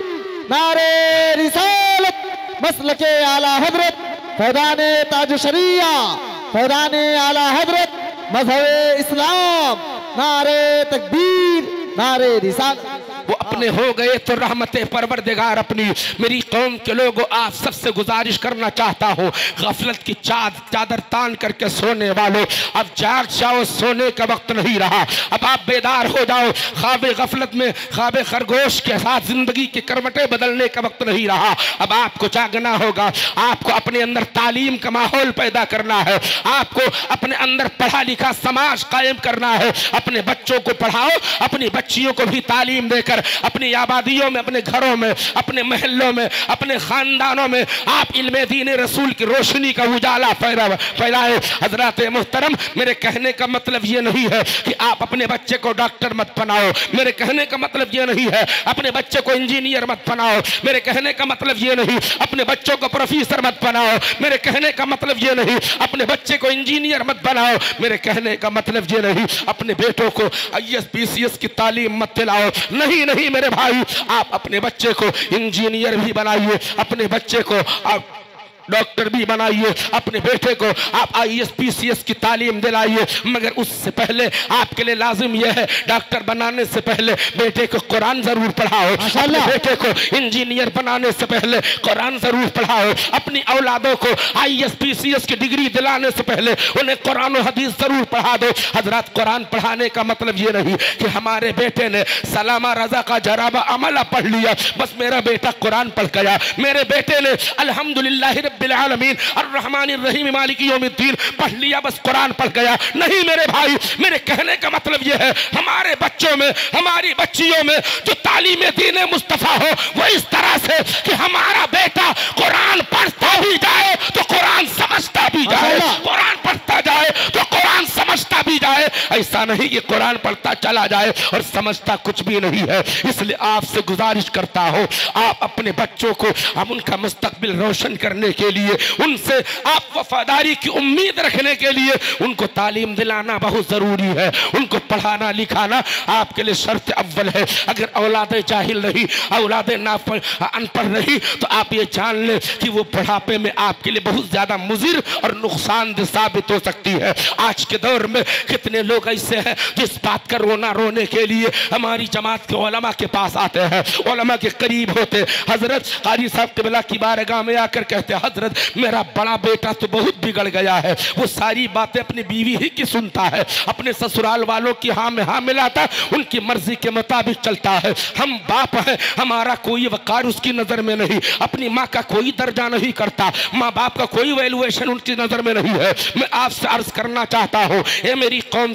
नारे रिसालत, मसलके आला हजरत फैज़ाने ताज शरिया, फैज़ाने आला हजरत मज़हब इस्लाम। नारे तकबीर, नारे रिसालत। वो अपने हो गए तो रहमते परवरदिगार अपनी। मेरी कौम के लोगों, आप सबसे गुजारिश करना चाहता हूँ, गफलत की चादर तान करके सोने वालों, अब जाग जाओ, सोने का वक्त नहीं रहा। अब आप बेदार हो जाओ। ख्वाबे गफलत में, ख्वाबे खरगोश के साथ जिंदगी की करवटें बदलने का वक्त नहीं रहा। अब आपको जागना होगा, आपको अपने अंदर तालीम का माहौल पैदा करना है, आपको अपने अंदर पढ़ा लिखा समाज कायम करना है। अपने बच्चों को पढ़ाओ, अपनी बच्चियों को भी तालीम देकर अपनी आबादियों में, अपने घरों में, अपने महल्लों में, अपने खानदानों में आप इल्मे दीन रसूल की रोशनी का उजाला फैलाए। हजरत मोहतरम, मेरे कहने का मतलब ये नहीं है कि आप अपने बच्चे को डॉक्टर मत बनाओ, मेरे कहने का मतलब ये नहीं है अपने बच्चे को इंजीनियर मत बनाओ, मेरे कहने का मतलब ये नहीं अपने बच्चों को प्रोफेसर मत बनाओ, मेरे कहने का मतलब ये नहीं अपने बच्चे को इंजीनियर मत बनाओ, मेरे कहने का मतलब ये नहीं अपने बेटों को IAS PCS की तालीम मत दिलाओ। नहीं नहीं मेरे भाई, आप अपने बच्चे को इंजीनियर भी बनाइए, अपने बच्चे को आप डॉक्टर भी बनाइए, अपने बेटे को आप IAS PCS की तालीम दिलाइए, मगर उससे पहले आपके लिए लाजिम यह है, डॉक्टर बनाने से पहले बेटे को कुरान जरूर पढ़ाओ, अपने बेटे को इंजीनियर बनाने से पहले कुरान जरूर पढ़ाओ, अपनी औलादों को IAS PCS की डिग्री दिलाने से पहले उन्हें कुरान और हदीस जरूर पढ़ा दो। हजरत, कुरान पढ़ाने का मतलब ये नहीं कि हमारे बेटे ने सलामा रजा का जराबा अमला पढ़ लिया, बस मेरा बेटा कुरान पढ़ गया, मेरे बेटे ने अल्हम्दुलिल्लाह रब्बिल आलमीन अर्रहमानिर रहीम मालिकी यौमिद्दीन पढ़ लिया, बस कुरान पढ़ गया। नहीं मेरे भाई, मेरे कहने का मतलब यह है, हमारे बच्चों में, हमारी बच्चियों में जो तालीम दीन मुस्तफा हो, वो इस तरह से कि हमारा बेटा कुरान पढ़ता भी जाए तो कुरान समझता भी जाए, कुरान पढ़ता जाए तो कुरान समझता भी जाए। ऐसा नहीं कि कुरान पढ़ता चला जाए और समझता कुछ भी नहीं है। इसलिए आपसे गुजारिश करता हूँ, आप अपने बच्चों को, हम उनका मुस्तकबिल रोशन करने के लिए, उनसे आप वफादारी की उम्मीद रखने के लिए उनको तालीम दिलाना बहुत जरूरी है। उनको पढ़ाना लिखाना आपके लिए शर्त अव्वल है। अगर औलादे जाहिल रही, औलादे अनपढ़ रही, तो आप ये जान लें कि वो बुढ़ापे में आपके लिए बहुत ज्यादा मुजिर और नुकसानदेह साबित हो सकती है। आज के दौर में कितने लोग ऐसे हैं जिस बात का रोना रोने के लिए हमारी जमात के उलमा के पास आते हैं, उलमा के करीब होते, हजरत कारी साहब क़िबला की बारगाह में आकर कहते हैं, हजरत मेरा बड़ा बेटा तो बहुत बिगड़ गया है, वो सारी बातें अपनी बीवी ही की सुनता है, अपने ससुराल वालों की हाँ में हाँ मिलाता, उनकी मर्जी के मुताबिक चलता है। हम बाप हैं, हमारा कोई वकार उसकी नजर में नहीं, अपनी माँ का कोई दर्जा नहीं करता, माँ बाप का कोई वैल्यूएशन उनकी नजर में नहीं है। मैं आपसे अर्ज करना चाहता हूँ, ये मेरी कौम के लोगों,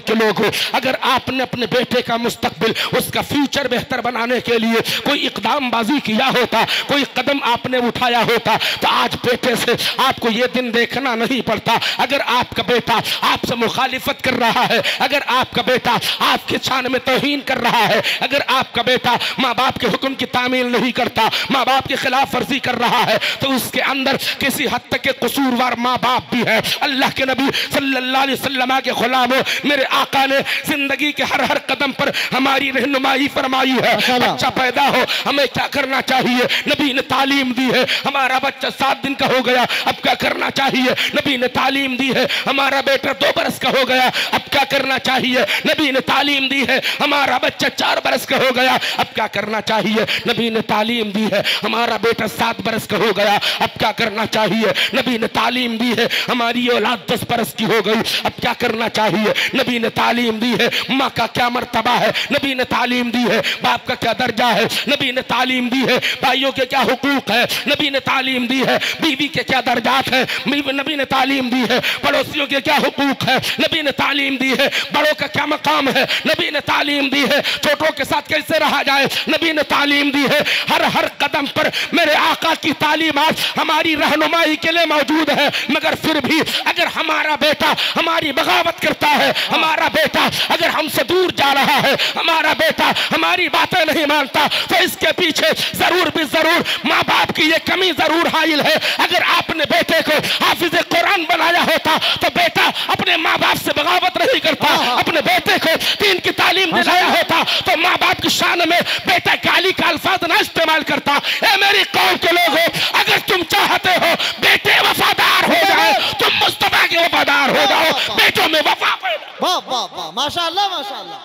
हो, अगर आपने अपने बेटे का मुस्तकबिल, उसका फ्यूचर बेहतर बनाने के लिए कोई इकदामबाजी किया होता, कोई कदम आपने उठाया होता, तो आज बेटे से आपको ये दिन देखना नहीं पड़ता। अगर आपका बेटा आपसे मुखालिफत कर रहा है, अगर आपका बेटा आपके शान में तौहीन कर रहा है, अगर आपका बेटा माँ बाप के हुक्म की तामील नहीं करता, माँ बाप की खिलाफ वर्जी कर रहा है, तो उसके अंदर किसी हद तक के कसूरवार माँ बाप भी है। अल्लाह के नबी सल्लल्लाहु अलैहि वसल्लम के गुलामों, मेरे आका ने जिंदगी के हर हर कदम पर हमारी रहनुमाई फरमाई है। बच्चा पैदा हो हमें क्या करना चाहिए, नबी ने तालीम दी है। हमारा बच्चा 7 दिन का हो गया, अब क्या करना चाहिए, नबी ने तालीम दी है। हमारा बेटा 2 बरस का हो गया, अब क्या करना चाहिए, नबी ने तालीम दी है। हमारा बच्चा 4 बरस का हो गया, अब क्या करना चाहिए, नबी ने तालीम दी है। हमारा बेटा 7 बरस का हो गया, अब क्या करना चाहिए, नबी ने तालीम दी है। हमारी औलाद 10 बरस की हो गई, अब क्या करना चाहिए, नबी ने तालीम दी है। माँ का क्या मर्तबा है, नबी ने तालीम दी है। बाप का क्या दर्जा है, नबी ने तालीम दी है। भाइयों के क्या हुकूक है, नबी ने तालीम दी है। बीवी के क्या दर्जात है, नबी ने तालीम दी है। पड़ोसियों के क्या हुकूक है, नबी ने तालीम दी है। बड़ों का क्या मकाम है, नबी ने तालीम दी है। छोटों के साथ कैसे रहा जाए, नबी ने तालीम दी है। हर हर कदम पर मेरे आका की तालीमात हमारी रहनुमाई के लिए मौजूद है। मगर फिर भी अगर हमारा बेटा हमारी बगावत करता है, हमारा बेटा अगर हमसे दूर जा रहा है, हमारा बेटा हमारी बातें नहीं मानता, तो इसके पीछे जरूर भी जरूर माँ बाप की ये कमी जरूर हाइल है। अगर आपने बेटे को हाफिज कुरान बनाया होता तो बेटा अपने माँ बाप से बगावत नहीं करता। अपने बेटे को दीन की तालीम दिलाया होता तो माँ बाप की शान में बेटा गाली का अल्फाज ना इस्तेमाल करता। ए मेरी कौम के लोगों, अगर तुम चाहते हो बेटे वफादार हो जाए, तुम मुस्तफा के वफादार हो जाओ, बेटों में वफा पैदा। वाह वाह वाह, माशाअल्लाह माशाअल्लाह,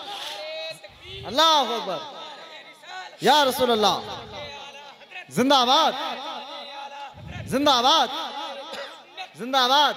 अल्लाह अकबर, या रसूल अल्लाह, जिंदाबाद जिंदाबाद जिंदाबाद।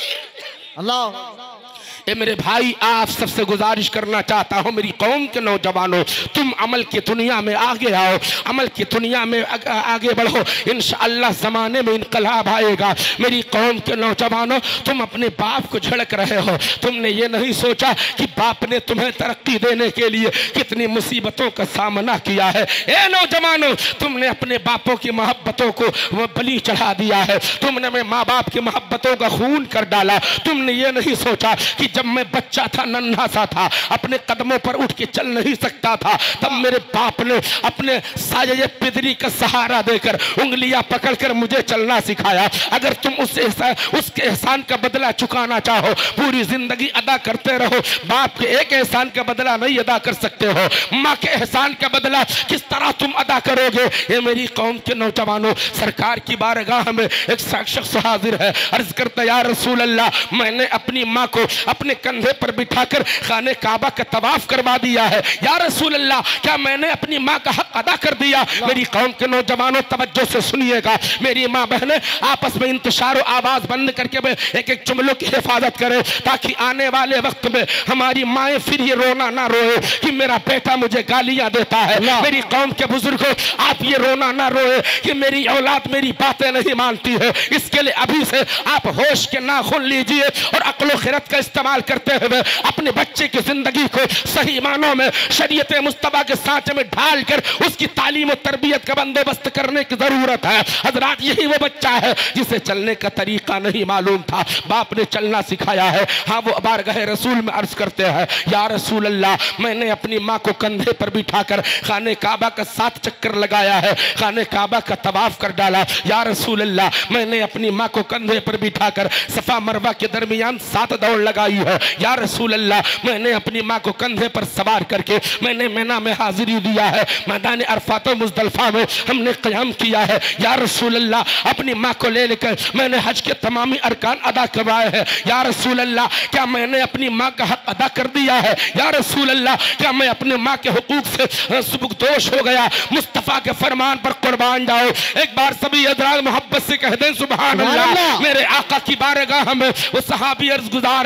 अल्लाह। ए मेरे भाई, आप सबसे गुजारिश करना चाहता हूँ, मेरी कौम के नौजवानों, तुम अमल की दुनिया में आगे आओ, अमल की दुनिया में आगे बढ़ो, इंशाअल्लाह ज़माने में इनकलाब आएगा। मेरी कौम के नौजवानों, तुम अपने बाप को झड़क रहे हो, तुमने ये नहीं सोचा कि बाप ने तुम्हें तरक्की देने के लिए कितनी मुसीबतों का सामना किया है। ए नौजवानों, तुमने अपने बापों की मोहब्बतों को वो बलि चढ़ा दिया है, तुमने अपने माँ बाप की मोहब्बतों का खून कर डाला। तुमने ये नहीं सोचा कि जब मैं बच्चा था, नन्हा सा था, अपने कदमों पर उठ के चल नहीं सकता था, तब मेरे बाप ने अपने साये पिदरी का सहारा देकर उंगलियां पकड़कर मुझे चलना सिखाया। अगर तुम उसके एहसान का बदला चुकाना चाहो, पूरी जिंदगी अदा करते रहो, बाप के एक एहसान का बदला नहीं अदा कर सकते हो, माँ के एहसान का बदला किस तरह तुम अदा करोगे। ये मेरी कौम के नौजवानों, सरकार की बारगाह में एक शख्स हाजिर है, अर्ज करता या रसूल अल्लाह, मैंने अपनी माँ को अपने कंधे पर बिठाकर खाने काबा का तवाफ करवा दिया है। या रसूल अल्लाह, क्या मैंने अपनी माँ का हक अदा कर दिया। मेरी कौम के नौजवानों, तवज्जो से सुनिएगा, मेरी माँ बहनें आपस में इंतशार आवाज बंद करके एक एक जुमलों की हिफाजत करें, ताकि आने वाले वक्त में हमारी माएँ फिर ये रोना ना रोए कि मेरा बेटा मुझे गालियां देता है। मेरी कौम के बुजुर्गों, आप ये रोना ना रोए कि मेरी औलाद मेरी बातें नहीं मानती है। इसके लिए अभी से आप होश के नाखून लीजिए और अक्ल खिरत का इस्तेमाल करते हुए अपने बच्चे की जिंदगी को सही मानों में शरीयत मुस्तफा के सांचे में ढालकर उसकी तालीम और तरबियत का बंदोबस्त करने की जरूरत है। हजरात, यही वो बच्चा है जिसे चलने का तरीका नहीं मालूम था, बाप ने चलना सिखाया है। हाँ, वो बारगाह रसूल में अर्ज करते हैं, या रसूल अल्लाह, मैंने अपनी माँ को कंधे पर बिठाकर खाने काबा का 7 चक्कर लगाया है, खाने काबा का तवाफ कर डाला। या रसूल अल्लाह, मैंने अपनी माँ को कंधे पर बिठाकर सफा मरवा के दरमियान 7 दौड़ लगाई है। या रसूल अल्लाह, मैंने अपनी माँ को कंधे पर सवार करके मैंने मिना में हाजिरी दिया है, मैदान अरफात मुज़दलिफा में हमने क़याम किया है। या रसूल अल्लाह, अपनी माँ को ले लेकर मैंने हज के तमामी अरकान अदा करवाए हैं। या रसूल अल्लाह, क्या मैंने अपनी माँ का हक अदा कर दिया है। या रसूल अल्लाह, क्या मैं अपने माँ के हुकूक से सुबुकदोश हो गया। मुस्तफ़ा के फरमान पर कुर्बान जाओ, एक बार सभी हज़रात मोहब्बत से कह दें सुभान अल्लाह। मेरे आका की बारगाह में वो सहाबी अर्ज़ गुज़ार है, या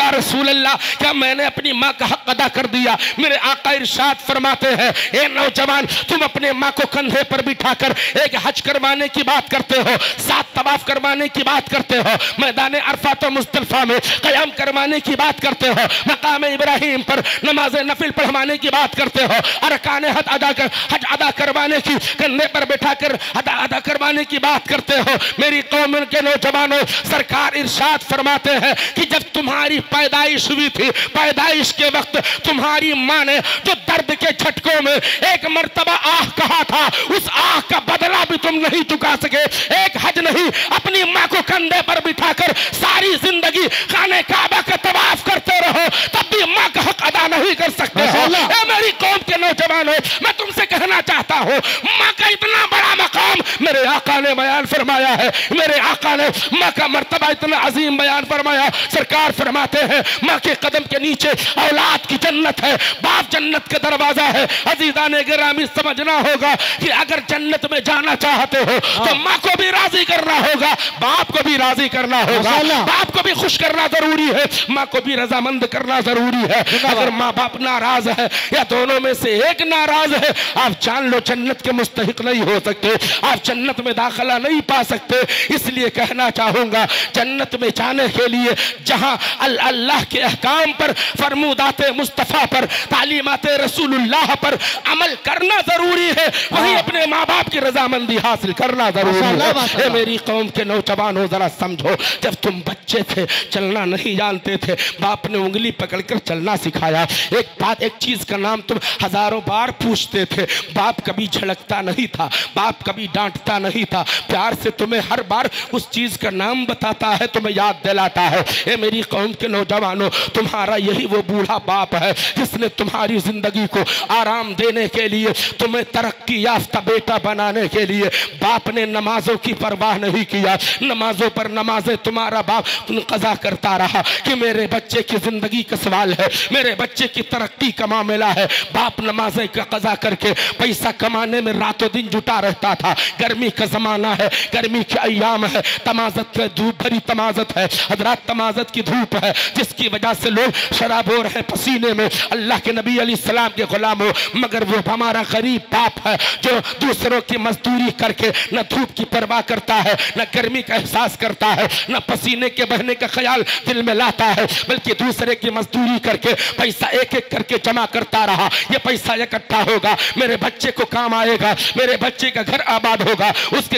या रसूल अल्लाह, क्या मैंने अपनी माँ का हक अदा कर दिया? मेरे आका इरशाद फरमाते हैं, ए नौजवान, तुम अपने माँ को कंधे पर बिठाकर एक हज करवाने की बात करते हो, 7 तवाफ करवाने की बात करते हो, मैदान अरफात और मुस्तल्फा में क़याम करवाने की बात करते हो, मकाम इब्राहिम पर नमाज नफिल पढ़वाने की बात करते हो, अरकान हज अदा करवाने की कंधे पर बैठाकर अदा करवाने की बात करते हो। मेरी कौम के नौजवानों, सरकार इरशाद फरमाते हैं कि जब तुम्हारी पैदाइश हुई थी, पैदाइश के वक्त तुम्हारी माँ ने जो दर्द के झटकों में एक मर्तबा आह कहा था, उस आह का बदला भी तुम नहीं चुका सके। एक हज नहीं, अपनी माँ को कंधे पर बिठाकर सारी जिंदगी खाने काबा का तवाफ करते रहो, तब भी माँ का हक अदा नहीं कर सकते हो। मेरी कौम के नौजवानों, मैं तुमसे कहना चाहता हूँ, माँ का इतना बड़ा मकाम मेरे आका ने बयान फरमाया है, मेरे आका ने माँ का मर्तबा इतना अजीम बयान फरमाया। सरकार फरमाते हैं, माँ के कदम के नीचे औलाद की जन्नत है, बाप जन्नत का दरवाजा है। अजीज़ान गिरामी, समझना होगा कि अगर जन्नत में जाना चाहते हो तो माँ को भी राजी करना होगा, बाप को भी राजी करना होगा, बाप को भी खुश करना जरूरी है, माँ को भी रजामंद करना जरूरी है। अगर माँ बाप नाराज है या दोनों में से एक नाराज है, आप जान लो जन्नत के मुस्तहिक नहीं हो सकते, आप जन्नत में दाखिला नहीं पा सकते। इसलिए कहना चाहूंगा, जन्नत में जाने के लिए जहां अल्लाह के अहकाम पर, फरमूदाते मुस्तफ़ा पर, तालीमाते रसूलुल्लाह पर अमल करना जरूरी है, वहीं अपने माँ बाप की रजामंदी हासिल करना जरूरी है। मेरी कौम के नौजवानों, जरा समझो, जब तुम बच्चे थे, चलना नहीं जानते थे, बाप ने उंगली पकड़कर चलना सिखाया। एक चीज का नाम तुम हजारों बार पूछते थे, बाप कभी झड़कता नहीं था, बाप कभी डांटता नहीं था, प्यार से तुम्हें हर बार उस चीज का नाम बताता है, तुम्हें याद दिलाता है। ए मेरी कौम के नौजवानों, तुम्हारा यही वो बूढ़ा बाप है जिसने तुम्हारी जिंदगी को आराम देने के लिए, तुम्हें तरक्की याफ्ता बेटा बनाने के लिए, बाप ने नमाजों की परवाह नहीं किया, नमाजों पर नमाजें तुम्हारा बाप कज़ा करता रहा कि मेरे बच्चे की जिंदगी का सवाल है, मेरे बच्चे की तरक्की का मामला है। बाप नमाजें का कज़ा करके पैसा कमाने में रातों दिन जुटा रहता था। गर्मी का जमाना है, गर्मी के अय्याम है, तमाजत है, धूप भरी तमाजत है हजरात, तमाजत की धूप है जिसकी वजह से लोग शराब हो रहे पसीने में। अल्लाह के नबी अलैहिस्सलाम के गुलाम हो, मगर वो हमारा गरीब बाप है जो दूसरों की मजदूरी करके न धूप की परवाह करता है, न गर्मी का एहसास करता है, न पसीने के बहने का ख्याल दिल में लाता है, बल्कि दूसरे की मजदूरी करके पैसा एक एक करके जमा करता रहा। ये पैसा इकट्ठा होगा, मेरे बच्चे को काम आएगा, मेरे बच्चे का घर आबाद होगा, उसके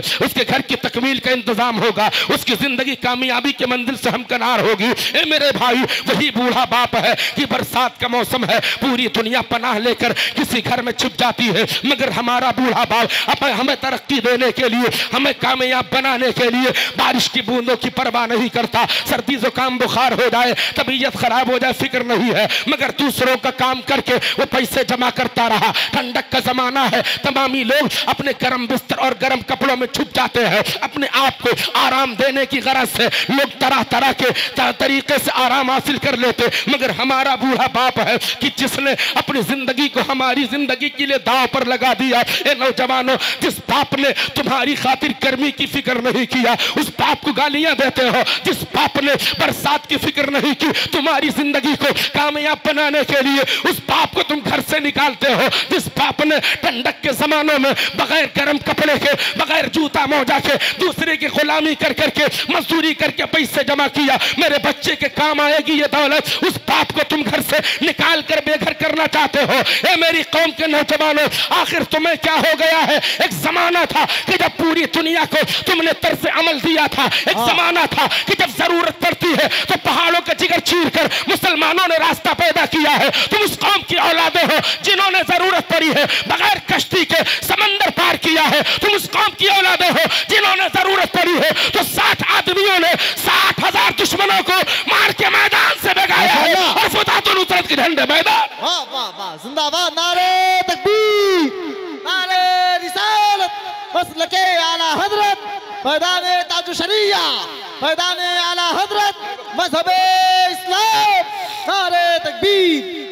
घर की तकमील का इंतजाम होगा, उसकी जिंदगी कामयाबी के मंजिल से हमकनार होगी। ए मेरे भाई, वही बूढ़ा बाप है कि बरसात का मौसम है, पूरी दुनिया पनाह लेकर किसी घर में छुप जाती है, मगर हमारा बूढ़ा बाप हमें तरक्की देने के लिए, हमें कामयाब बनाने के लिए बारिश की बूंदों की परवाह नहीं करता। सर्दी जुकाम बुखार हो जाए, तबीयत खराब हो जाए, फिक्र नहीं है, मगर दूसरों का काम करके वो पैसे जमा करता रहा। ठंडक का जमाना है, तमामी लोग अपने गर्म बिस्तर और गर्म कपड़ों में छुप जाते हैं, अपने आप को आराम देने की गरज से लोग तरह तरह के तरीके से आराम हासिल कर लेते, मगर हमारा बूढ़ा बाप है कि जिसने अपनी जिंदगी को हमारी जिंदगी के लिए दांव पर लगा दिया। ए नौजवानों, जिस बाप ने तुम्हारी खातिर गर्मी की फिक्र नहीं किया, उस बाप को गालियां देते हो। जिस बाप ने बरसात की फिक्र नहीं की तुम्हारी जिंदगी को कामयाब बनाने के लिए, उस बाप को तुम घर से निकालते हो। जिस बाप ने ठंडक के जमानों में बगैर गर्म कपड़े के, बगैर जूता मोजा के, दूसरे की गुलामी कर करके, मजदूरी करके पैसे जमा किया, मेरे बच्चे के काम आएगी ये दौलत, उस बाप को तुम घर से निकाल कर बेघर करना चाहते हो। ए मेरी कौम के नौजवानों, आखिर तुम्हें क्या हो गया है? एक जमाना था कि जब पूरी दुनिया को तुमने तरस अमल दिया था, एक जमाना था कि जब जरूरत पड़ती है तो पहाड़ों का जिगर चीर कर मुसलमानों ने रास्ता पैदा किया है। तुम उस कौम की औलादे हो जिन्होंने जरूरत पड़ी है बगैर कश्ती के समंदर पार किया है। तुम उस कौम की औलादे हो जिन्होंने जरूरत पड़ी है तो 60 आदमियों ने 60,000 दुश्मनों को मार के मैदान से भगाया है और फुतातुल नुसरत के झंडे मैदान। वाह वाह वाह, जिंदाबाद, नारे तकबीर, नारे रिसालत, मसलके आला हजरत, मैदाने ताजु शरिया, मैदाने आला हजरत, मजहबे इस्लाम, नारे तकबीर,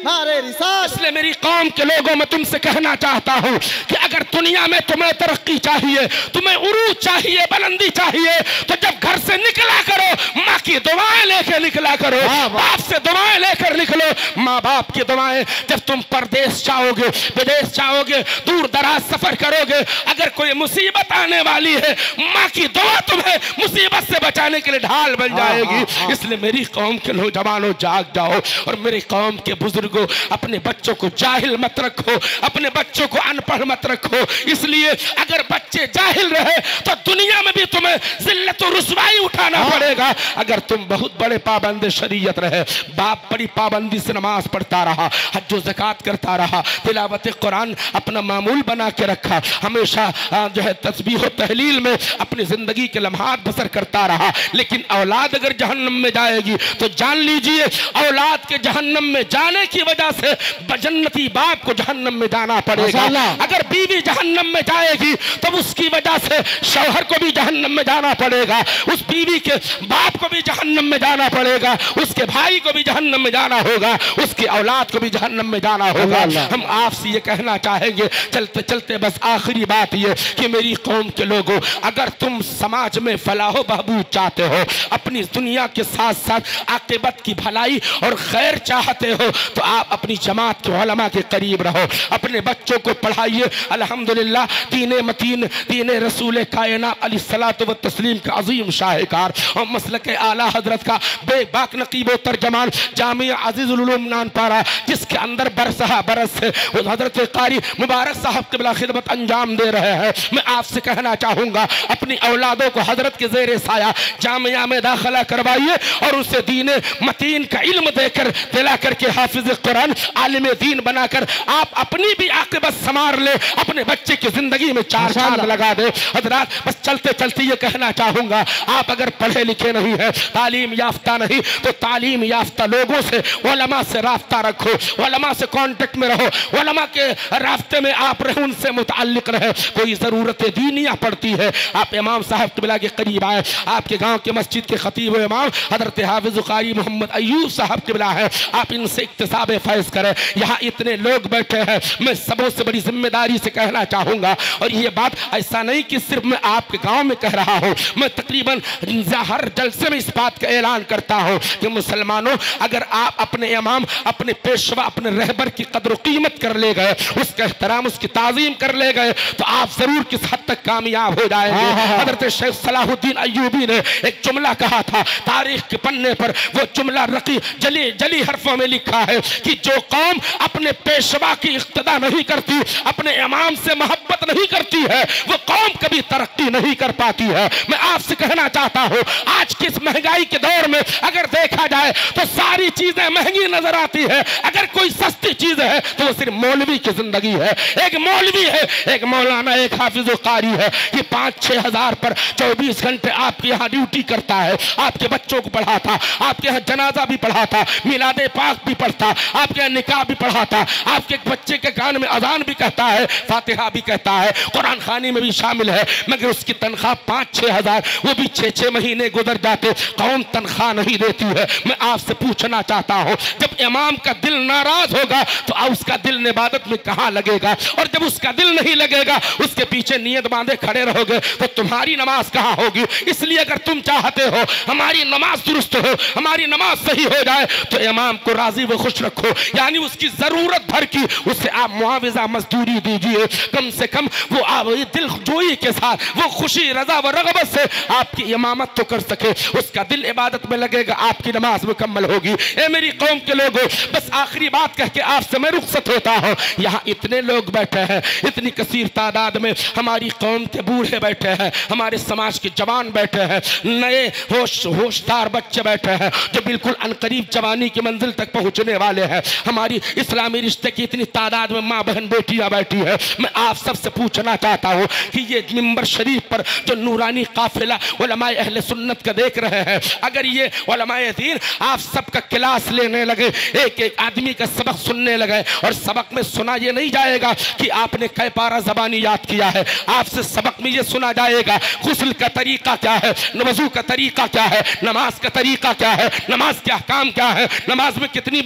नारे रिसालत। इसलिए मेरी कौम के लोगों में तुमसे कहना चाहता हूँ कि अगर दुनिया में तुम्हें तरक्की चाहिए, तुम्हें उरूज चाहिए, बुलंदी चाहिए, तो जब घर से निकला करो माँ की दुआएं लेकर निकला करो, बाप से दुआएं लेकर निकलो। माँ बाप की दुआएं, जब तुम परदेश जाओगे, विदेश जाओगे, दूर दराज सफर करोगे, अगर कोई मुसीबत आने वाली है, माँ की दुआ तुम्हें मुसीबत से बचाने के लिए ढाल बन जाएगी। इसलिए मेरी कौम के नौजवानों जाग जाओ, और मेरी कौम के बुजुर्गों अपने बच्चों को जाहिल मत रखो, अपने बच्चों को अनपढ़ मत रखो। इसलिए अगर बच्चे जाहिल रहे तो दुनिया में भी तुम्हें जिल्लत और रुसवाई उठाना पड़ेगा। अगर तुम बहुत बड़े पाबंद शरीयत रहे, बाप बड़ी पाबंदी से नमाज पढ़ता रहा, हज व ज़कात करता रहा, तिलावत कुरान अपना मामूल बना के रखा, हमेशा जो है तस्बीह व तहलील में अपनी जिंदगी के लम्हात बसर करता रहा, लेकिन औलाद अगर जहन्नम में जाएगी तो जान लीजिए औलाद के जहन्नम में जाने की वजह से जन्नती बाप को जहन्नम में जाना पड़ेगा। अगर बीवी जहन्नम में जाएगी तो उसकी वजह से शौहर को भी जहन्नम में जाना पड़ेगा, उस बीवी के बाप को भी जहन्नम में जाना पड़ेगा, उसके भाई को भी जहन्नम में जाना होगा, उसकी औलाद को भी जहन्नम में जाना होगा। हम आपसे ये कहना चाहेंगे चलते चलते बस आखिरी बात ये कि मेरी कौम के लोगों, अगर तुम समाज में फलाह बहबूद चाहते हो, अपनी दुनिया के साथ साथ आकिबत की भलाई और खैर चाहते हो, तो आप अपनी जमात के उलमा के करीब रहो, अपने बच्चों को पढ़ाइए। अल्हम्दुलिल्लाह दीन मतीन दीन रसूल कायनात अलैहिस्सलातु व तस्लीम का अजीम शाहकार और मसलक आला हजरत का बेबाक नकीब व तर्जमान जामिया अजीजुल उलूम नानपारा, जिसके अंदर बरस से हजरत कारी मुबारक साहब क़िबला खिदमत अंजाम दे रहे हैं। मैं आपसे कहना चाहूँगा अपनी औलादों को हजरत के ज़ेरे साया जामिया में दाखिला करवाइए और उसे दीन मतीन का इल्म देकर दिला करके हाफिज कुरान आलिम दीन बनाकर आप अपनी भी आक़िबत संवार ले, अपने बच्चे की जिंदगी में चार चांद लगा दे। हजरात बस चलते चलते ये कहना चाहूँगा, आप अगर पढ़े लिखे नहीं है, तालीम याफ्ता नहीं, तो तालीम याफ्ता लोगों से उलमा से राब्ता रखो, उलमा से कांटेक्ट में रहो, उलमा के रास्ते में आप रहे, उनसे मुतअल्लिक रहे। कोई ज़रूरत दीनिया पड़ती है, आप इमाम साहब क़िबला के करीब आए, आपके गांव के मस्जिद के खतीब इमाम हज़रत हाफिज़ कारी मोहम्मद अय्यूब साहब क़िबला है, आप इनसे इक्तिसाब फैज़ करें। यहाँ इतने लोग बैठे हैं, मैं सबों से बड़ी जिम्मेदारी से कहना चाहूँगा, और ये बात ऐसा नहीं कि सिर्फ मैं आपके गाँव में कह रहा हूँ, मैं तकरीबन हर जलसे में इस बात का ऐलान करता हूँ कि मुसलमानों, अगर आप अपने इमाम, अपने पेशवा, अपने रहबर की कदर कीमत कर ले गए, उसका एहतराम, उसकी ताज़ीम कर ले गए, तो आप जरूर किस हद तक कामयाब हो जाएंगे। हज़रत शेख सलाहुद्दीन अय्यूबी ने एक जुमला कहा था, तारीख के पन्ने पर वो जुमला रकी जली जली हरफों में लिखा है कि जो कौम अपने पेशवा की इक्तदा नहीं करती, अपने इमाम से मोहब्बत नहीं करती है, वो कौम कभी तरक्की नहीं कर पाती है। मैं आपसे कहना चाहता हूँ, आज की इस महंगाई के दौर में अगर देखा जाए तो सारी चीजें महंगी नजर आती है, अगर कोई सस्ती चीज है तो वो सिर्फ मौलवी की जिंदगी है। एक मौलवी है, एक मौलाना, एक हाफिज कारी है कि 5-6 हज़ार पर 24 घंटे आपके यहाँ ड्यूटी करता है, आपके बच्चों को पढ़ाता, आपके यहाँ जनाजा भी पढ़ाता, मिलादे पाक भी पढ़ता, आपके यहाँ निकाह भी पढ़ाता, आपके बच्चे के कान में अजान भी कहता है, फातिहा भी कहता है, कुरान खानी में भी शामिल है, मगर उसकी तनख्वाह 5-6 हज़ार, वो भी 6-6 महीने गुजर जाते, कौन तनख्वाह नहीं देती है। मैं आपसे पूछना चाहता हूँ, जब इमाम का दिल नाराज होगा तो उसका दिल इबादत में कहाँ लगेगा, और जब उसका दिल नहीं लगेगा, उसके पीछे नियत बांधे खड़े रहोगे, तो तुम्हारी नमाज कहाँ होगी। इसलिए अगर तुम चाहते हो हमारी नमाज दुरुस्त हो, हमारी नमाज सही हो जाए, तो इमाम को राजी व खुश रखो, यानी उसकी जरूरत भर की उसे आप मुआविजा मजदूरी दीजिए, कम से कम वो आप दिल जोई के साथ, वो खुशी रजा व रगबत से आपकी इमामत तो कर सके, उसका दिल इबादत में लगेगा, आपकी नमाज मुकम्मल होगी। ए मेरी कौम के लोगों, बस आखिरी बात कह के आपसे मैं रुखसत होता हूँ। यहाँ इतने लोग बैठे हैं, इतनी कसीर तादाद में हमारी कौम के बूढ़े बैठे हैं, हमारे समाज के जवान बैठे हैं, नए होशदार बच्चे बैठे हैं जो बिल्कुल अनकरीब जवानी की मंजिल तक पहुँचने वाले हैं। हमारी इस्लामी रिश्ते की इतनी तादाद में माँ बहन बेटियाँ बैठी है। मैं आप सबसे पूछना चाहता हूँ कि ये मिंबर शरीफ पर जो नूरानी काफिला उलमाए अहले सुन्नत का देख रहे हैं, अगर ये उलमाए दीन आप सबका क्लास लेने लगे, एक एक आदमी का सबक सुनने लगे, और सबक में सुना ये नहीं जाएगा कि आपने कै पारा ज़बानी याद किया है, आपसे सबक में ये सुना जाएगा गुस्ल का तरीका क्या है, वज़ू का तरीका क्या है, नमाज का तरीका क्या है, नमाज के अहकाम क्या है, नमाज में कितनी बातें फर्ज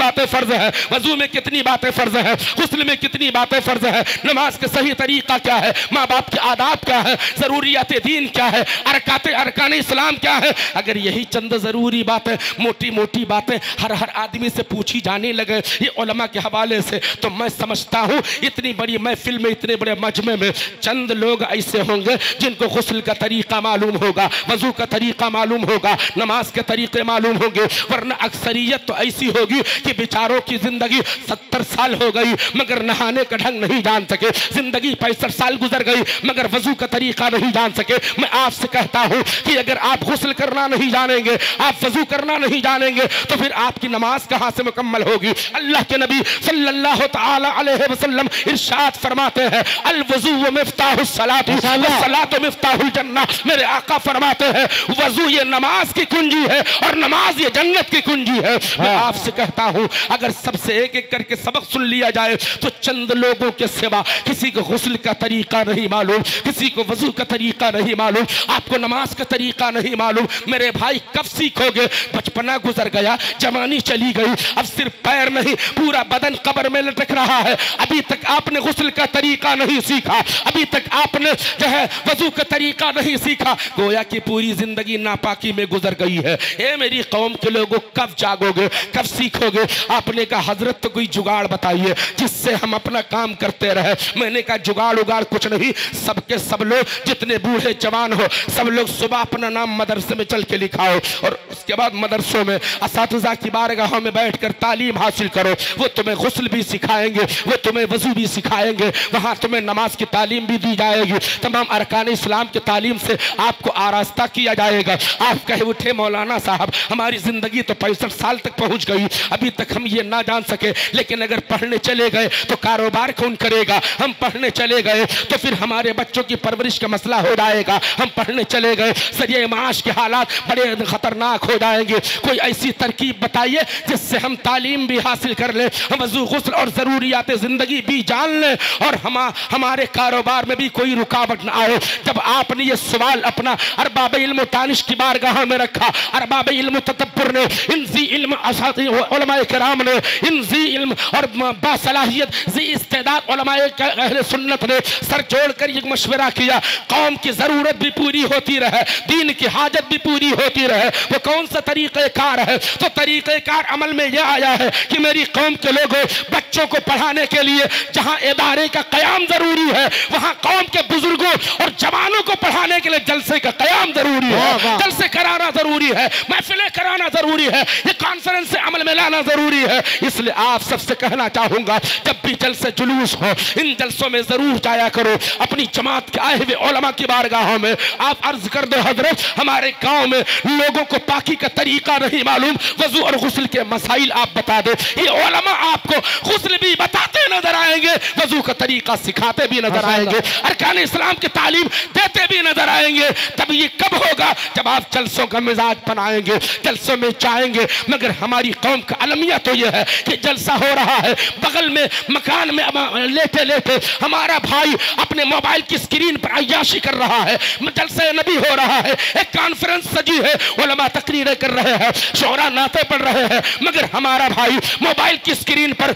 फर्ज है, वजू में कितनी बातें फर्ज है, गुस्ल में कितनी बातें फर्ज है, नमाज का सही तरीका क्या है, माँ बाप के आदाब क्या है, जरूरियात दीन क्या है, अरकान इस्लाम क्या है। अगर यही चंद जरूरी बातें, मोटी मोटी बातें हर आदमी से पूछी जाने लगे ये उलमा के हवाले से, तो मैं समझता हूँ इतनी बड़ी महफिल में, इतने बड़े मजमे में चंद लोग ऐसे होंगे जिनको गुस्ल का तरीका मालूम होगा, वजू का तरीका मालूम होगा, नमाज के तरीके मालूम होंगे। वरना अक्सरियत तो ऐसी होगी कि बेचारों की जिंदगी 70 साल हो गई मगर नहाने का ढंग नहीं जान सके, जिंदगी 65 साल गुजर गई मगर वजू का तरीका नहीं जान सके। मैं आपसे कहता हूं कि अगर आप गुस्ल करना नहीं जानेंगे, आप वजू करना नहीं जानेंगे, तो फिर आपकी नमाज कहां से मुकम्मल होगी। अल्लाह के नबी सल्लल्लाहु तआला अलैहि वसल्लम इरशाद फरमाते हैं, अल वजू व मिफ्ताहुस सलात व सलातु मिफ्ताहुल जन्नह। मेरे आका फरमाते हैं वजू ये नमाज की कुंजी है और नमाज ये जन्नत की कुंजी है। मैं आपसे कहता हूं अगर सबसे एक एक करके सबक सुन लिया जाए तो चंद लोगों के सिवा किसी को गुस्ल का तरीका नहीं मालूम, किसी को वजू का तरीका नहीं मालूम, आपको नमाज का तरीका नहीं मालूम। मेरे भाई कब सीखोगे? बचपना गुजर गया, जवानी चली गई, अब सिर्फ पैर नहीं पूरा बदन कब्र में लटक रहा है। अभी तक आपने गुस्ल का तरीका नहीं सीखा, अभी तक आपने जो है वजू का तरीका नहीं सीखा, गोया कि पूरी जिंदगी नापाकी में गुजर गई है। ए मेरी कौम के लोगों, कब जागोगे, कब सीखोगे? आपने कहा हजरत तो कोई जुगाड़ बताइए जिससे हम अपना काम करते रहे। मैंने कहा जुगाड़ उगाड़ कुछ नहीं, सबके सब लोग जितने बूढ़े जवान हो सब लोग सुबह अपना नाम मदरसे में चल के लिखाओ और उसके बाद मदरसों में असातिज़ा की बारगाहों में बैठकर तालीम हासिल करो। वो तुम्हें गुस्ल भी सिखाएंगे, वो तुम्हें वजू भी सिखाएंगे, वहाँ तुम्हें नमाज की तालीम भी दी जाएगी, तमाम अरकान इस्लाम की तालीम से आपको आरास्ता किया जाएगा। आप कहे उठे मौलाना साहब हमारी जिंदगी तो 65 साल तक पहुंच गई, अभी तक हम ये ना जान सके, लेकिन अगर पढ़ने चले गए तो कारोबार कौन करेगा? हम पढ़ने चले गए तो फिर हमारे बच्चों की परवरिश का मसला हो जाएगा। हम पढ़ने चले गए सरिये माश के हालात बड़े खतरनाक हो जाएंगे। कोई ऐसी तरकीब बताइए जिससे हम तालीम भी हासिल कर ले, हम वज़ू गुस्ल और ज़रूरियात ज़िंदगी भी जान लें और हमारे कारोबार में भी कोई रुकावट ना आए। जब आपने ये सवाल अपना अरबाब इल्म तानिश की बारगाह में रखा, अरबाब इल्म तदब्बुर ने, इनजी इल्म उलमाए किराम ने, इनजी इल्म और बासलाहियत जी इस्तेदाद उलमाए अहले सुन्नत ने सर जोड़कर ये मशवरा किया कौम की जरूरत भी पूरी होती रहे, दीन की हाजत भी पूरी होती रहे। वो कौन सा तरीक़ेकार है? तो तरीक़ेकार अमल में यह आया है कि मेरी कौम के लोगों, बच्चों को पढ़ाने के लिए जहां इदारे का क़याम जरूरी है वहां कौम के बुजुर्गों और जवानों को पढ़ाने के लिए जलसे का क़याम जरूरी है, जलसे कराना जरूरी है, महफिलें कराना जरूरी है, ये कॉन्फ्रेंस से अमल में लाना जरूरी है। इसलिए आप सबसे कहना चाहूंगा जब भी जलसे जुलूस हो इन जलसों में जरूर जाया करो, अपनी जमात के आए हुए उलमा की बारगाहों में आप अर्ज कर दो हजरत हमारे गांव में लोगों को पाकी का तरीका नहीं मालूम, वजू और गुस्ल के मसाइल आप बता दे। ये उलमा आपको गुस्ल भी बताते नजर आएंगे, वजू का तरीका सिखाते भी नजर आएंगे, अरकान इस्लाम की तालीम देते भी नजर आएंगे। तब ये कब होगा? जब आप जलसों का मिजाज बनाएंगे, जलसों में जाएंगे। मगर हमारी कौम का अलमिया तो यह है कि जलसा हो रहा है, बगल में मकान में लेटे लेटे हमारा भाई अपने मोबाइल की स्क्रीन पर अय्याशी कर रहा है, जलसे नबी हो रहा है, एक कॉन्फ्रेंस सजी है, उलमा तकरीरें कर रहे हैं, शोरा नाते पढ़ रहे हैं, मगर हमारा भाई मोबाइल की स्क्रीन पर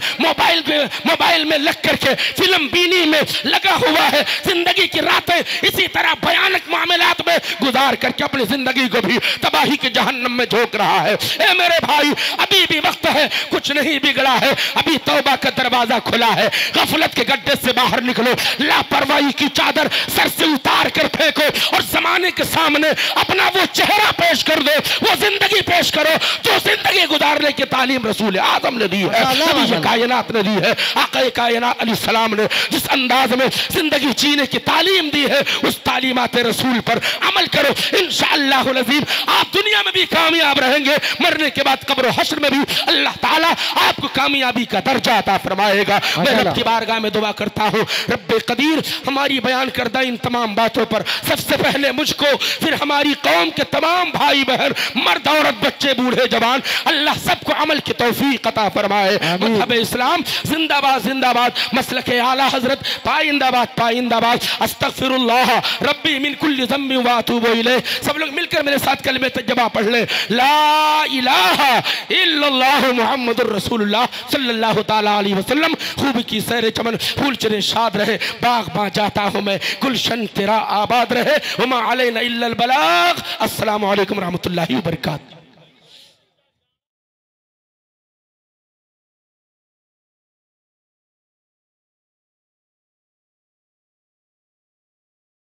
मोबाइल में लग करके फिल्म बीनी में लगा हुआ है। जिंदगी की रातें इसी तरह भयानक मामलात में गुजार करके अपनी जिंदगी को भी तबाही के जहन्नम में झोंक रहा है। ए मेरे भाई अभी भी वक्त है, कुछ नहीं बिगड़ा है, अभी तौबा का दरवाजा खुला है। गफलत के गड्ढे से बाहर निकलो, लापरवाही की चादर सर से उतार कर फेंको और जमाने के सामने अपना वो चेहरा पेश कर दो, वो जिंदगी पेश करो जो जिंदगी गुजारने की तालीम रसूल आजम ने दी है, नबी कायनात ने दी है, आक़ा कायनात अलैहिस्सलाम ने जिस अंदाज में जिंदगी जीने की तालीम दी है उस तालीमात रसूल पर अमल करो। इंशाअल्लाह अज़ीम आप दुनिया में भी कामयाब रहेंगे, मरने के बाद कब्र हश्र में भी अल्लाह ताला आपको कामयाबी का दर्जा अता फरमाएगा। मैं रब की बारगाह में दुआ करता हूँ रब्बे कदीर हमारी बयान करदा इन तमाम बातों पर सबसे पहले मुझको, फिर हमारी कौम के तमाम भाई बहन, मर्द औरत, बच्चे बूढ़े जवान, अल्लाह सबको अमल की तौफीक अता फरमाए। मज़हब इस्लाम जिंदाबाद जिंदाबाद, मसलके आला हजरत पाइंदाबाद पाइंदाबाद। अस्तगफिरुल्लाह रब्बी मिन कुल्ली ज़म्बिन व अतूबु इलैह। सब लोग मिलकर मेरे साथ कलमे तय्यबा पढ़ ले, ला इलाहा इल्लल्लाह मुहम्मदुर रसूलुल्लाह सल्लल्लाहु ताला अलैहि वसल्लम। खूब की सैर चमन, फूल चने शाद रहे, बाग बां जाता हूँ मैं, गुलशन तेरा आबाद रहे। वमा अलैना इल्लल बलाग। अस्सलामु अलैकुम रहमतुल्लाहि व बरकातहू।